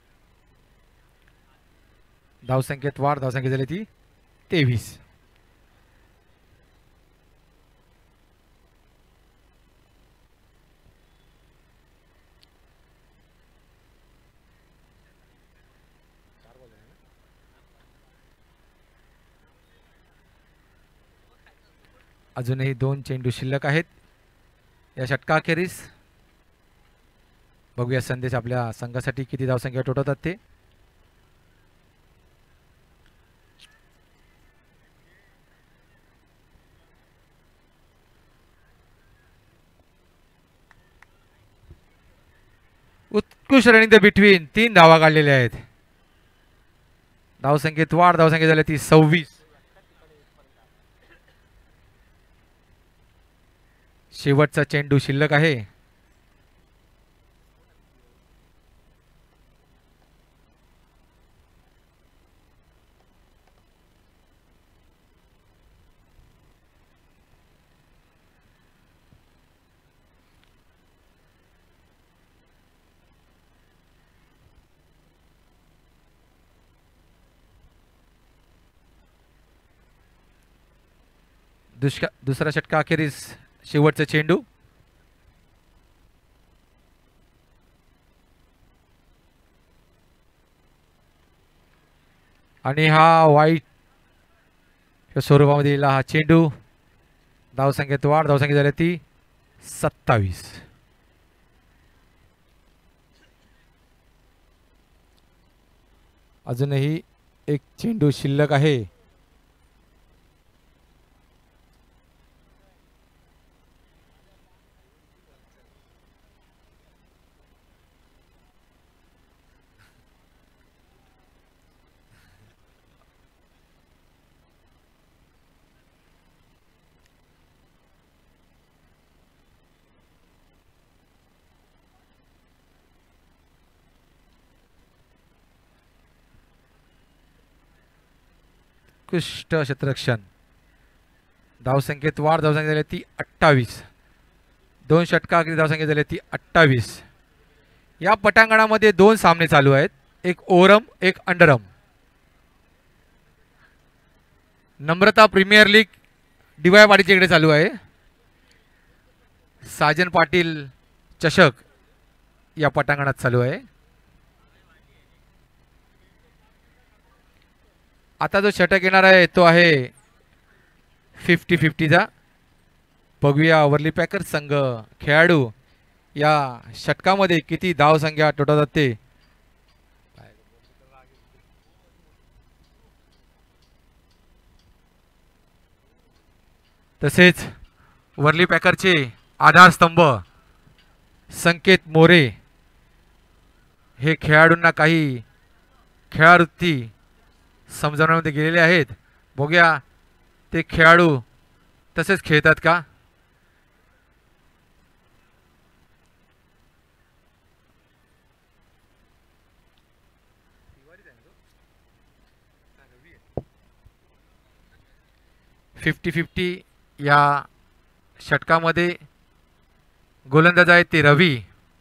धावसंख्येत वाढ, धावसंख्या झाली ती तेवीस. अजूनही दोन चेंडू शिल्लक आहेत या षटकाखेरीस. बघूया संदेश आपल्या संघासाठी किती धावसंख्या टोटवतात ते. उत्कृष्ट रनिंग द बिटवीन. तीन धावा काढलेल्या आहेत. धावसंख्येत वाढ, धावसंख्या झाली ती सव्वीस. शेवटचा चेंडू शिल्लक आहे. दुष्का दुसरा षटका अखेरीस शेवटचा चेंडू. आणि हा वाईट स्वरूपामध्ये दिलेला हा चेंडू. धावसंख्येत वाढ, धावसंख्या झाली ती सत्तावीस. अजूनही एक चेंडू शिल्लक आहे. उत्कृष्ट क्षेत्ररक्षण. धावसंख्येत वाढ, धावसंख्या झाली ती अठ्ठावीस. दोन षटका किती धावसंख्या झाली ती अठ्ठावीस. या पटांगणामध्ये दोन सामने चालू आहेत, एक ओरम एक अंडरम. नम्रता प्रीमियर लीग डिवाय वाडीच्या इकडे चालू आहे. साजन पाटील चषक या पटांगणात चालू आहे. आता जो षटक येणार आहे तो आहे फिफ्टी फिफ्टीचा. बघूया वर्ली पॅकर संघ खेळाडू या षटकामध्ये किती धावसंख्या टोटवतात ते. तसेच वर्ली पॅकरचे आधारस्तंभ संकेत मोरे हे खेळाडूंना काही खेळावृत्ती समजावण्यामध्ये गेलेले आहेत. बघूया ते खेळाडू तसेच खेळतात का. फिफ्टी फिफ्टी या षटकामध्ये गोलंदाज आहेत ते रवी.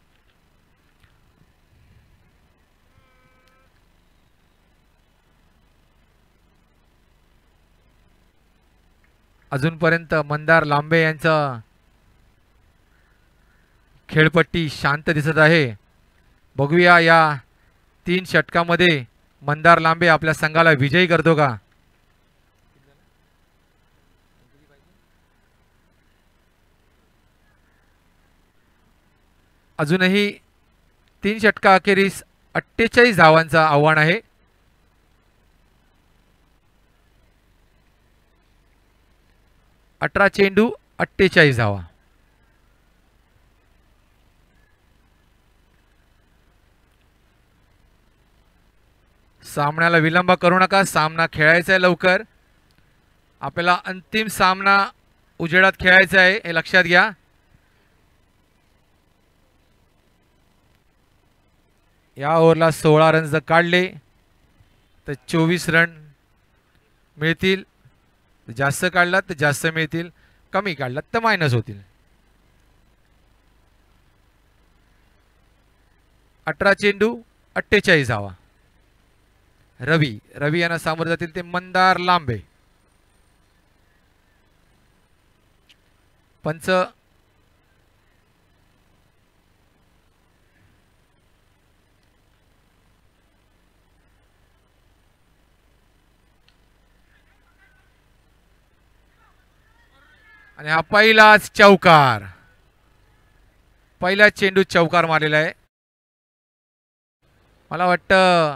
अजूनपर्यंत मंदार लांबे यांचा खेळपट्टी शांत दिसत आहे. बघूया या तीन षटकामध्ये मंदार लांबे आपल्या संघाला विजयी करतो का. अजूनही तीन षटका अखेरीस अठ्ठेचाळीस धावांचं आव्हान आहे. अठरा चेंडू अठ्ठेचाळीस धावा. सामन्याला विलंब करू नका, सामना खेळायचा आहे लवकर. आपल्याला अंतिम सामना उजेडात खेळायचा आहे हे लक्षात घ्या. या ओव्हरला सोळा रन जर काढले तर चोवीस रन मिळतील. जास्त काढलात तर जास्त मिळतील, कमी काढलात तर मायनस होतील. अठरा चेंडू अठ्ठेचाळीस धावा. रवी रवी यांना सामोरे जातील ते मंदार लांबे. पंच आणि हा पहिलाच चौकार. पहिला चेंडू चौकार मारलेला आहे. मला वाटतं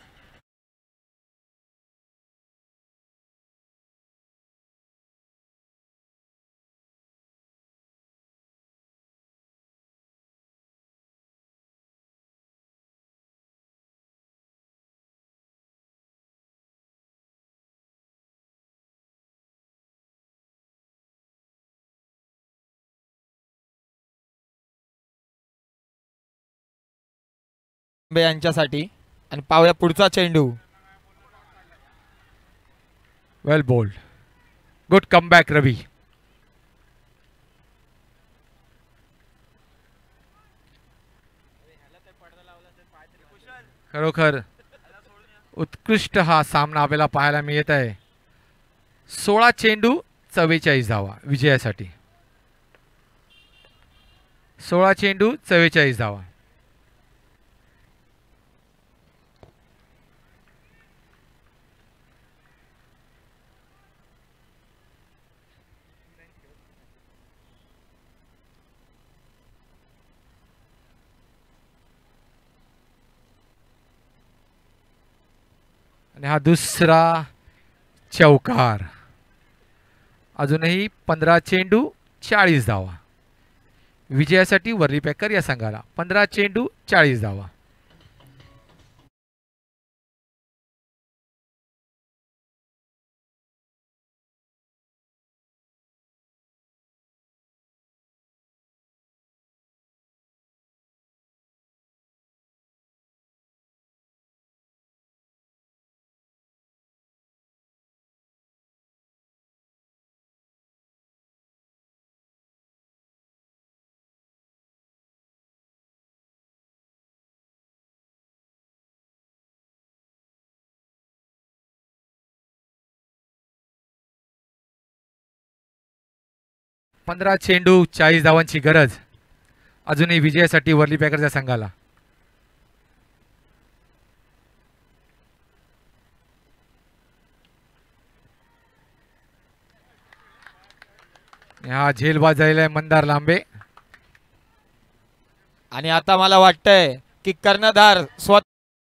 यांच्यासाठी. आणि पाहूया पुढचा चेंडू. Well bowled, good comeback Ravi. खरोखर उत्कृष्ट हा सामना आपल्याला पाहायला मिळत आहे. सोळा चेंडू चव्वेचाळीस धावा विजयासाठी. सोळा चेंडू चव्वेचाळीस धावा. आणि हा दुसरा चौकार. अजूनही पंधरा चेंडू चाळीस धावा विजयासाठी वर्ली पॅकर या संघाला. पंधरा चेंडू चाळीस धावा. पंधरा चेंडू चाळीस धावांची गरज अजूनही विजयासाठी वर्ली पॅकरच्या संघाला. हा झेलबाज झालेला आहे मंदार लांबे. आणि आता मला वाटतंय की कर्णधार स्वतः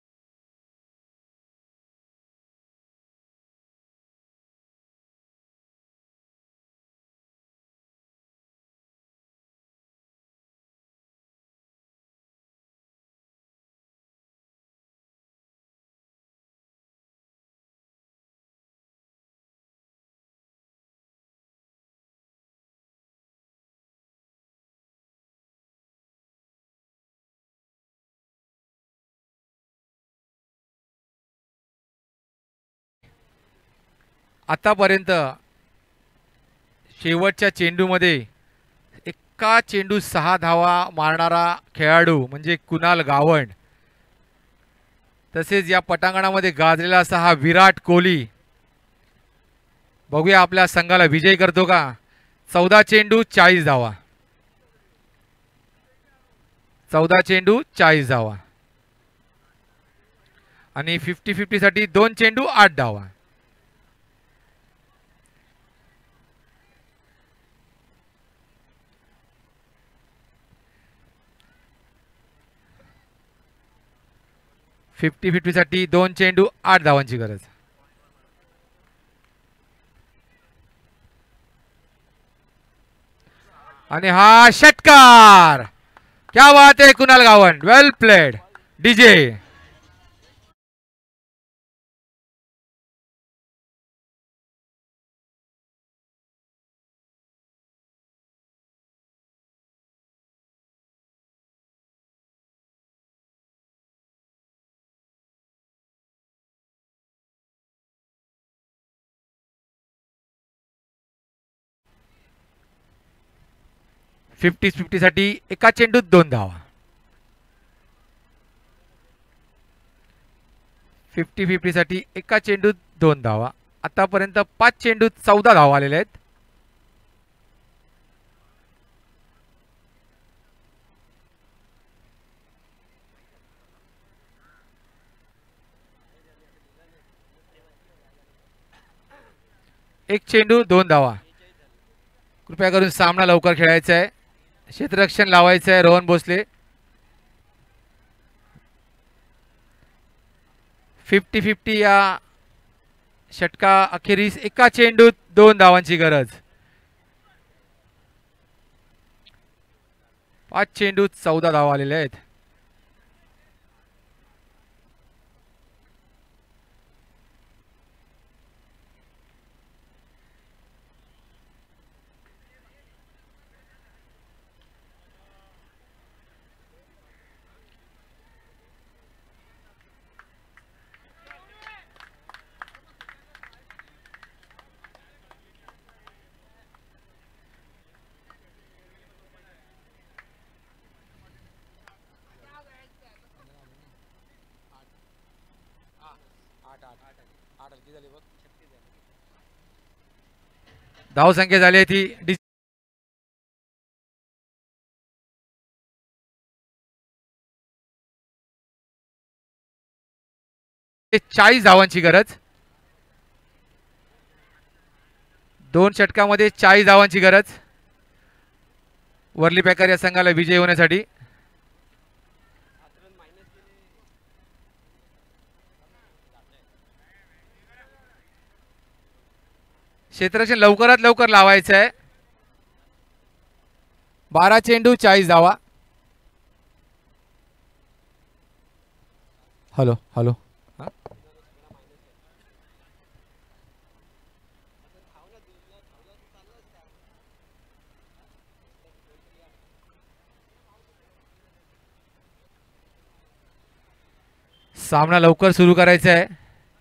आतापर्यंत शेवटच्या चेंडूमध्ये एका चेंडू सहा धावा मारणारा खेळाडू म्हणजे कुणाल गावंड. तसेच या पटांगणामध्ये गाजलेला असा हा विराट कोहली. बघूया आपल्या संघाला विजय करतो का. चौदा चेंडू चाळीस धावा. चौदा चेंडू चाळीस धावा आणि फिफ्टी फिफ्टीसाठी दोन चेंडू आठ धावा. फिफ्टी फिफ्टीसाठी दोन चेंडू आठ धावांची गरज. आणि हा षटकार. क्या बात है Kunal Gawand. Well played DJ. Fifty फिफ्टीसाठी एका चेंडूत दोन धावा. फिफ्टी फिफ्टीसाठी एका चेंडूत दोन धावा. आतापर्यंत पाच चेंडूत चौदा धावा आलेल्या आहेत. एक चेंडू दोन धावा. कृपया करून सामना लवकर खेळायचा आहे. क्षेत्ररक्षण लावायचं आहे रोहन भोसले. फिफ्टी फिफ्टी या षटका अखेरीस एका चेंडूत दोन धावांची गरज. पाच चेंडूत चौदा धावा आलेल्या आहेत. धाव संख्या झाली आहे ती चाळीस धावांची गरज. दोन षटकामध्ये चाळीस धावांची गरज वर्ली पॅकर या संघाला विजय होण्यासाठी. क्षेत्ररक्षण लवकरात लवकर लावायचं आहे. बारा चेंडू चाळीस धावा. हॅलो हॅलो सामना लवकर सुरू करायचा आहे.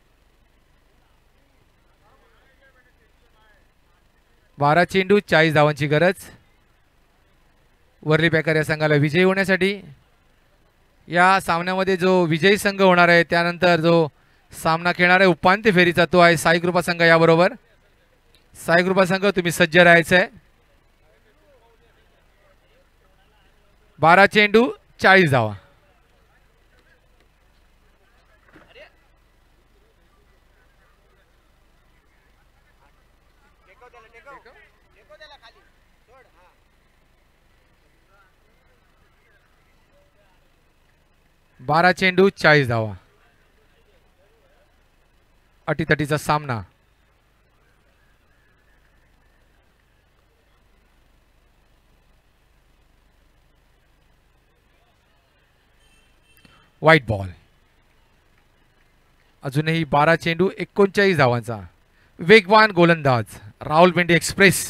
बारा चेंडू चाळीस धावांची गरज वर्ली पॅकर या संघाला विजयी होण्यासाठी. या सामन्यामध्ये जो विजयी संघ होणार आहे त्यानंतर जो सामना खेळणार आहे उपांत्य फेरीचा तो आहे साई कृपा संघ. याबरोबर साई कृपा संघ तुम्ही सज्ज राहायचं आहे. बारा चेंडू चाळीस धावा. बारा चेंडू चाळीस धावा. अटीतटीचा सामना. White ball. अजूनही बारा चेंडू एकोणचाळीस धावांचा. वेगवान गोलंदाज रावलपिंडी एक्सप्रेस.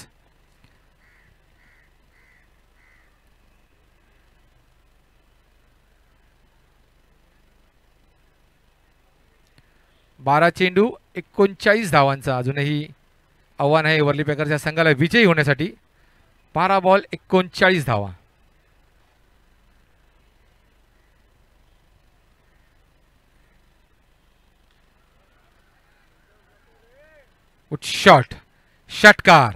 बारा चेंडू एकोणचाळीस धावांचा. अजूनही आव्हान आहे वर्ली पॅकर्सच्या संघाला विजयी होण्यासाठी. बारा बॉल एकोणचाळीस धावा. शॉट षटकार.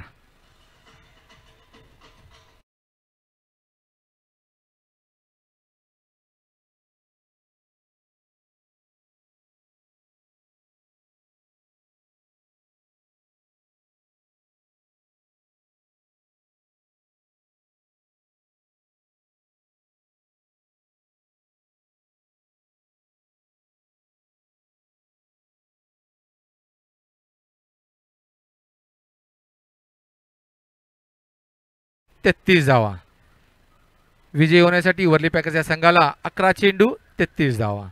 तेहतीस धावा. विजयी होण्यासाठी वर्ली पॅकर्स या संघाला अकरा चेंडू तेहतीस धावा.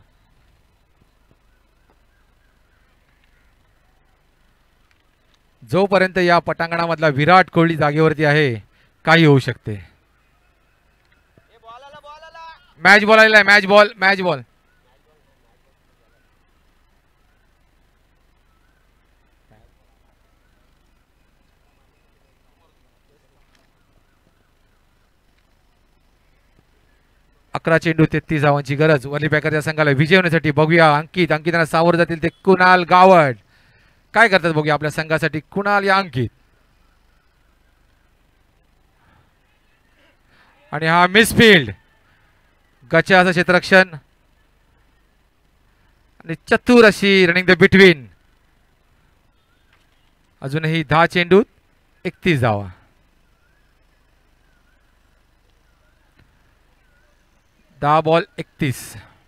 जोपर्यंत या पटांगणामधला विराट कोहली जागेवरती आहे काही होऊ शकते. मॅच बॉल आलेला आहे. Match ball match ball. अकरा चेंडू तेहतीस धावांची गरज वर्ली पॅकर्स या संघाला विजय होण्यासाठी. बघूया अंकित अंकितांना सामोरं जातील ते कुणाल गावड. काय करतात बघूया आपल्या संघासाठी कुणाल या अंकित. आणि हा मिसफिल्ड. गचा असं क्षेत्ररक्षण आणि चतुर अशी रनिंग द बिटवीन. अजूनही दहा चेंडूत एकतीस धावा. दहा बॉल एकतीस.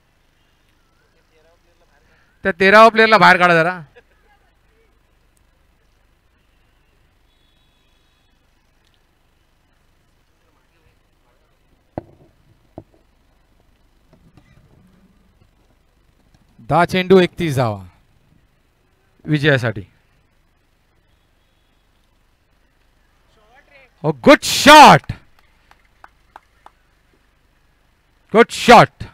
त्या तेराव्या प्लेअरला बाहेर काढा जरा. दहा चेंडू एकतीस धावा विजयासाठी. Oh good shot. Good shot.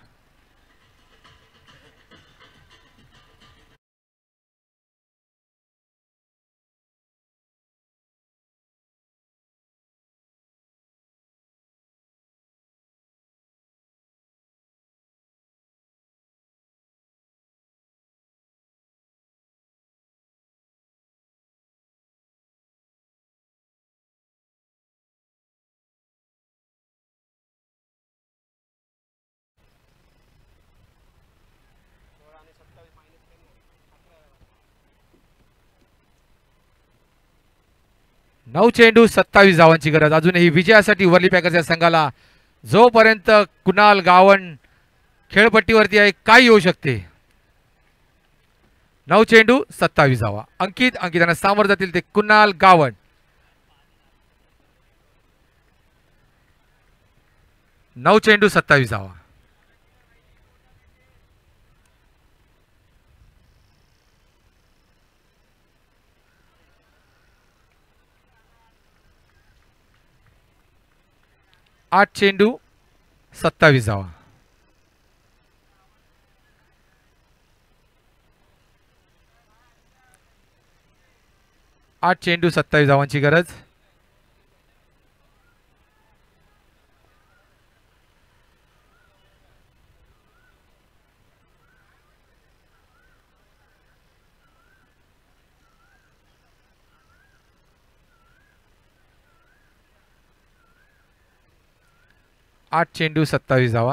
नऊ चेंडू सत्तावीस धावांची गरज. अजूनही विजयासाठी वर्ली पॅकर्स या संघाला. जोपर्यंत कुणाल गावण खेळपट्टीवरती आहे काही होऊ शकते. नऊ चेंडू सत्तावीस धावा. अंकित अंकितांना सामोरं जातील ते कुणाल गावण. नऊ चेंडू सत्तावीस धावा. आठ चेंडू सत्तावीस धावा. आठ चेंडू सत्तावीस धावांची गरज. आठ चेंडू सत्तावीस धावा.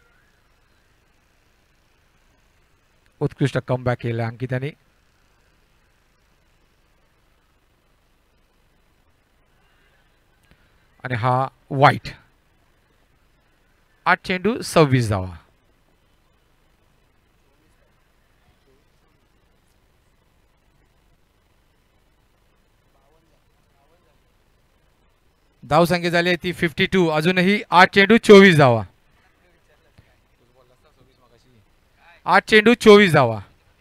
उत्कृष्ट कमबॅक केला अंकिताने. आणि हा वाईट. आठ चेंडू सव्वीस धावा. धाव संख्या झाली आहे ती फिफ्टी टू. अजूनही आठ चेंडू चोवीस धावा. आठ चेंडू चोवीस धावा.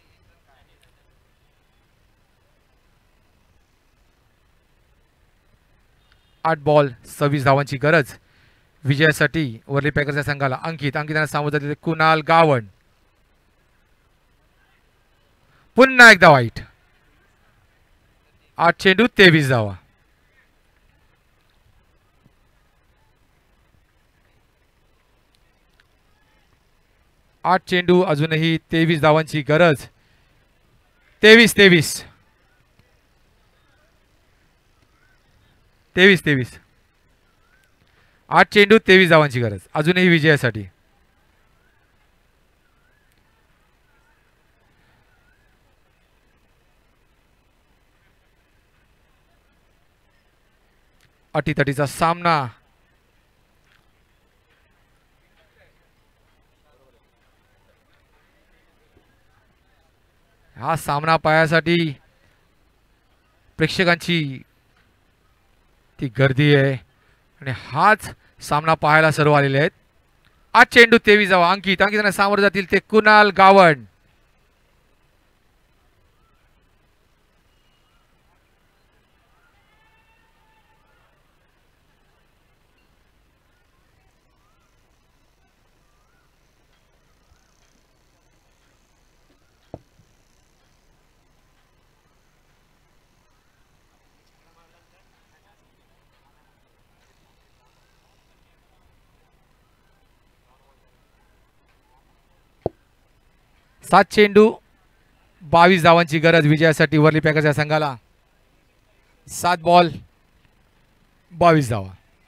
आठ बॉल सव्वीस धावांची गरज विजयासाठी वर्ली पॅकर्सच्या संघाला. अंकित अंकितांना सामोरं जाते कुणाल गावण. पुन्हा एकदा वाईट. आठ चेंडू तेवीस धावा. आठ चेंडू अजूनही तेवीस धावांची गरज. तेवीस तेवीस तेवीस तेवीस आठ चेंडू तेवीस धावांची गरज अजूनही विजयासाठी. अटीतटीचा सामना. हा सामना पाहण्यासाठी प्रेक्षकांची ती गर्दी आहे आणि हाच सामना पाहायला सर्व आलेले आहेत. आठ चेंडू तेवीस धावा. अंकित अंकितांना सामोरं जातील ते कुणाल गावण. सात चेंडू बावीस धावांची गरज विजयासाठी वर्ली पॅकर्सच्या संघाला. सात बॉल बावीस धावा.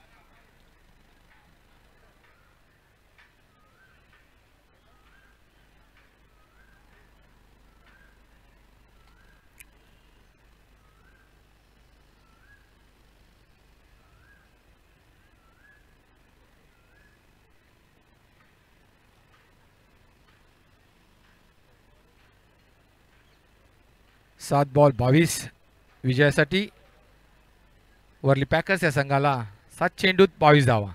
सात बॉल बावीस विजयासाठी वर्ली पॅकर्स या संघाला. सात चेंडूत बावीस धावा.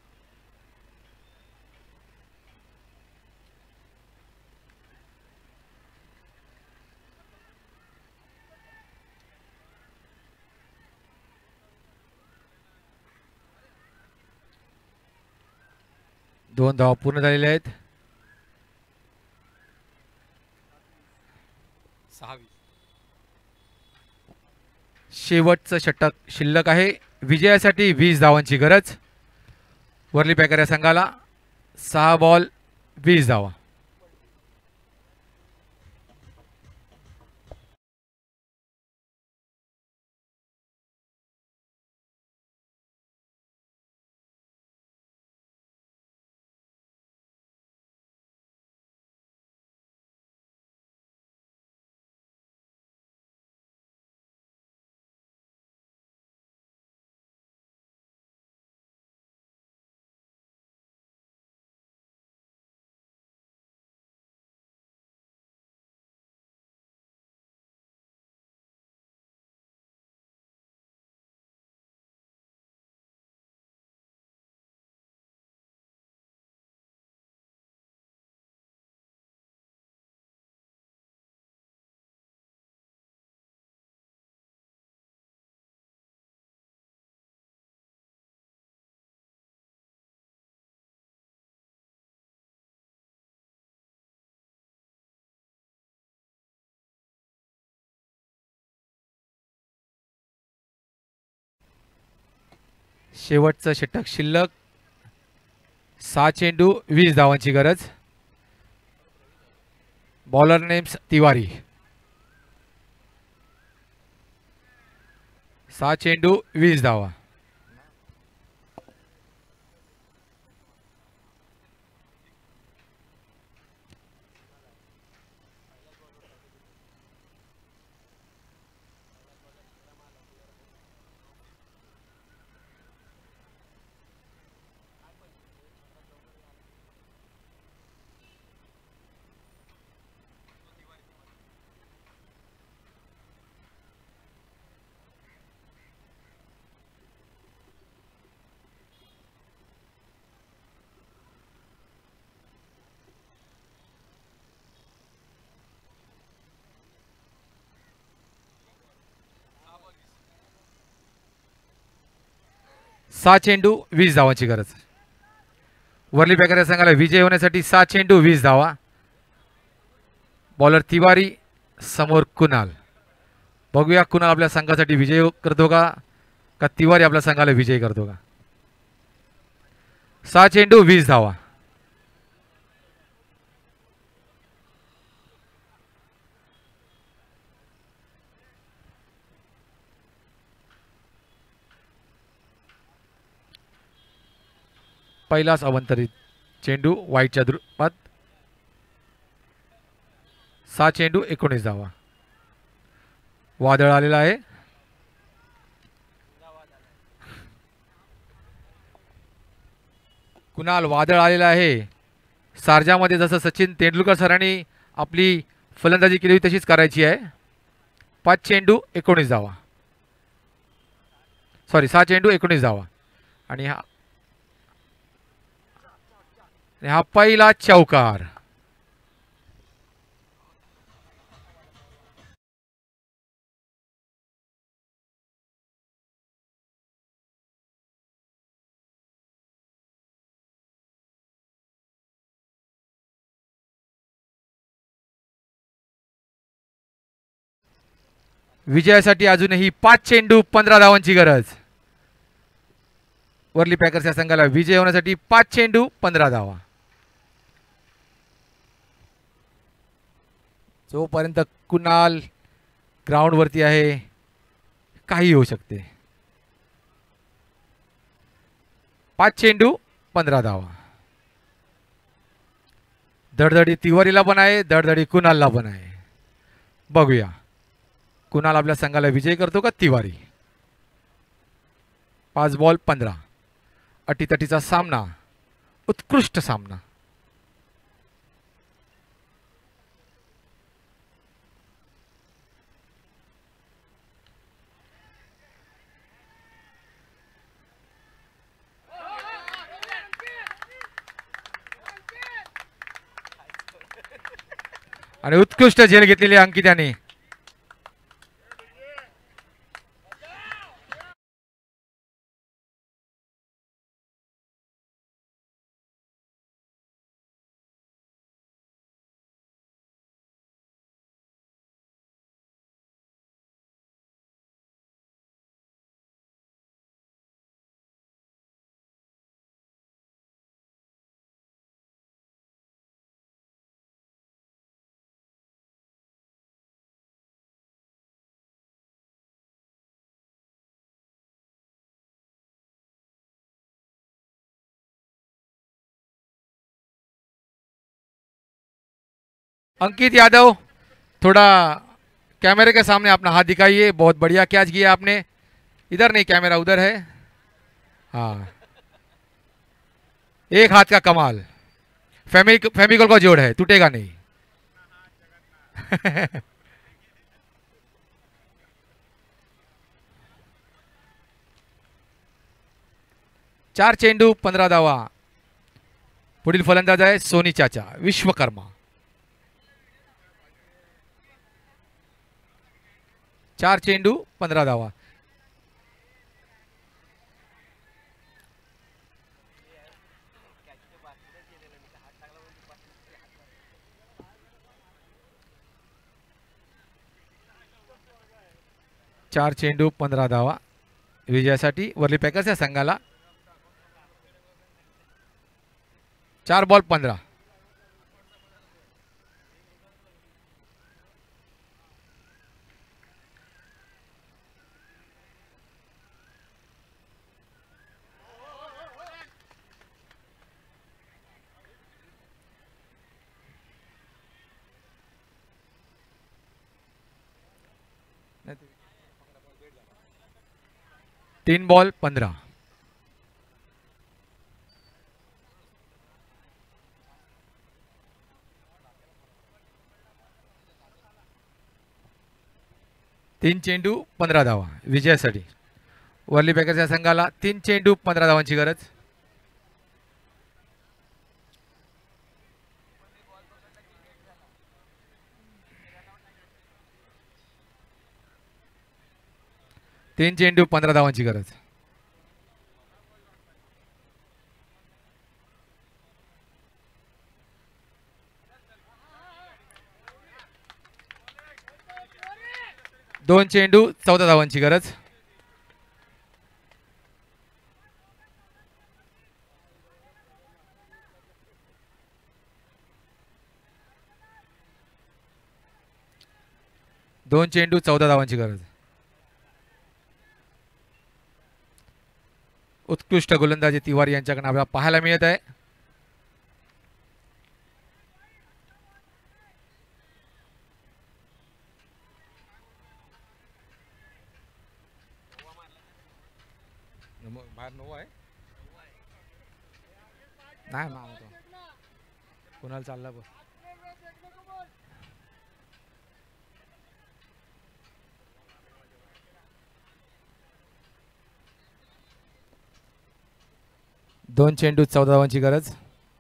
दोन धावा पूर्ण झालेल्या आहेत. सहावी शेवटचं षटक शिल्लक आहे. विजयासाठी वीस धावांची गरज वर्ली पॅकर या संघाला. सहा बॉल वीस धावा. शेवटचं षटक शिल्लक. सहा चेंडू वीस धावांची गरज. Bowler names Tiwari. सहा चेंडू वीस धावा. सहा चेंडू वीस धावांची गरज. वरली पॅकर या संघाला विजय होण्यासाठी सहा चेंडू वीस धावा. बॉलर तिवारी, समोर कुणाल. बघूया कुणाल आपल्या संघासाठी विजय करतो का का तिवारी आपल्या संघाला विजय करतो का. सहा चेंडू वीस धावा. पहिलाच अवंतरित चेंडू वाईटच्या रूपात. सहा चेंडू एकोणीस धावा. वादळ आलेला आहे. कुणाल, वादळ आलेलं आहे. सारजामध्ये जसं सचिन तेंडुलकर सरांनी आपली फलंदाजी केली तशीच करायची आहे. पाच चेंडू एकोणीस धावा. सॉरी सहा चेंडू एकोणीस धावा. आणि हा हा पहिला चौकार. विजयासाठी अजूनही पाच चेंडू पंधरा धावांची गरज. वर्ली पॅकर्स या संघाला विजय होण्यासाठी पाच चेंडू पंधरा धावा. जोपर्यंत कुणाल ग्राउंड वरती आहे काही होऊ शकते. पाच चेंडू पंधरा धावा. धडधडी तिवारीला पण आहे, धडधडी कुणालला पण आहे. बघूया कुणाल आपल्या संघाला विजय करतो का तिवारी. पाच बॉल पंधरा. अटीतटीचा सामना, उत्कृष्ट सामना. आणि उत्कृष्ट झेल घेतलेली अंकिताने. अंकित यादव, थोड़ा कैमरे के सामने अपना हाथ दिखाइए. बहुत बढ़िया कैच किया आपने. इधर नहीं, कैमरा उधर है. हाँ, एक हाथ का कमाल. फेमिक फेमिकल का जोड़ है, टूटेगा नहीं. चार चेंडू पंधरा धावा. पुढील फलंदाज आहे सोनी चाचा विश्वकर्मा. चार चेंडू पंधरा धावा. चार चेंडू पंधरा धावा विजयासाठी वर्ली पॅकर्स या संघाला. चार बॉल पंधरा. तीन बॉल पंधरा. तीन चेंडू पंधरा धावा विजयासाठी. वर्ली पॅकर्स या संघाला तीन चेंडू पंधरा धावांची गरज. तीन चेंडू पंधरा धावांची गरज. दोन चेंडू चौदा धावांची गरज. दोन चेंडू चौदा धावांची गरज. उत्कृष्ट गोलंदाजी तिवारी यांच्याकडे आपल्याला पाहायला मिळत आहे. बाहेर नऊ आहे नाही मामा तो कोणाला चालला बघ. दोन चेंडू चौदा धावांची गरज.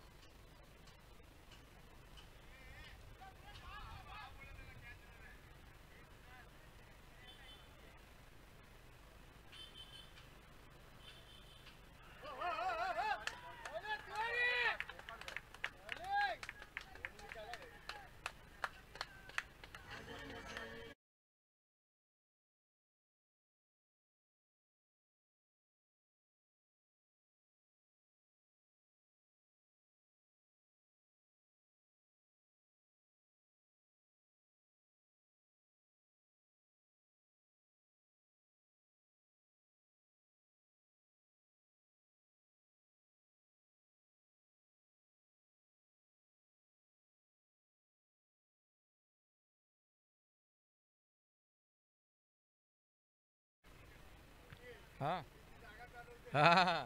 हा हा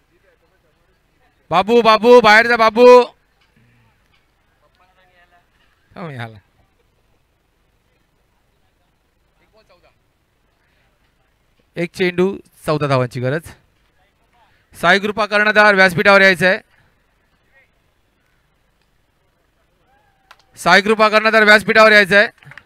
बाबू बाबू बाहेर जा बाबू. ह्याला एक चेंडू चौदा धावांची गरज. साई कृपा कर्णधार व्यासपीठावर यायचं आहे. साई कृपा कर्णधार व्यासपीठावर यायचं आहे.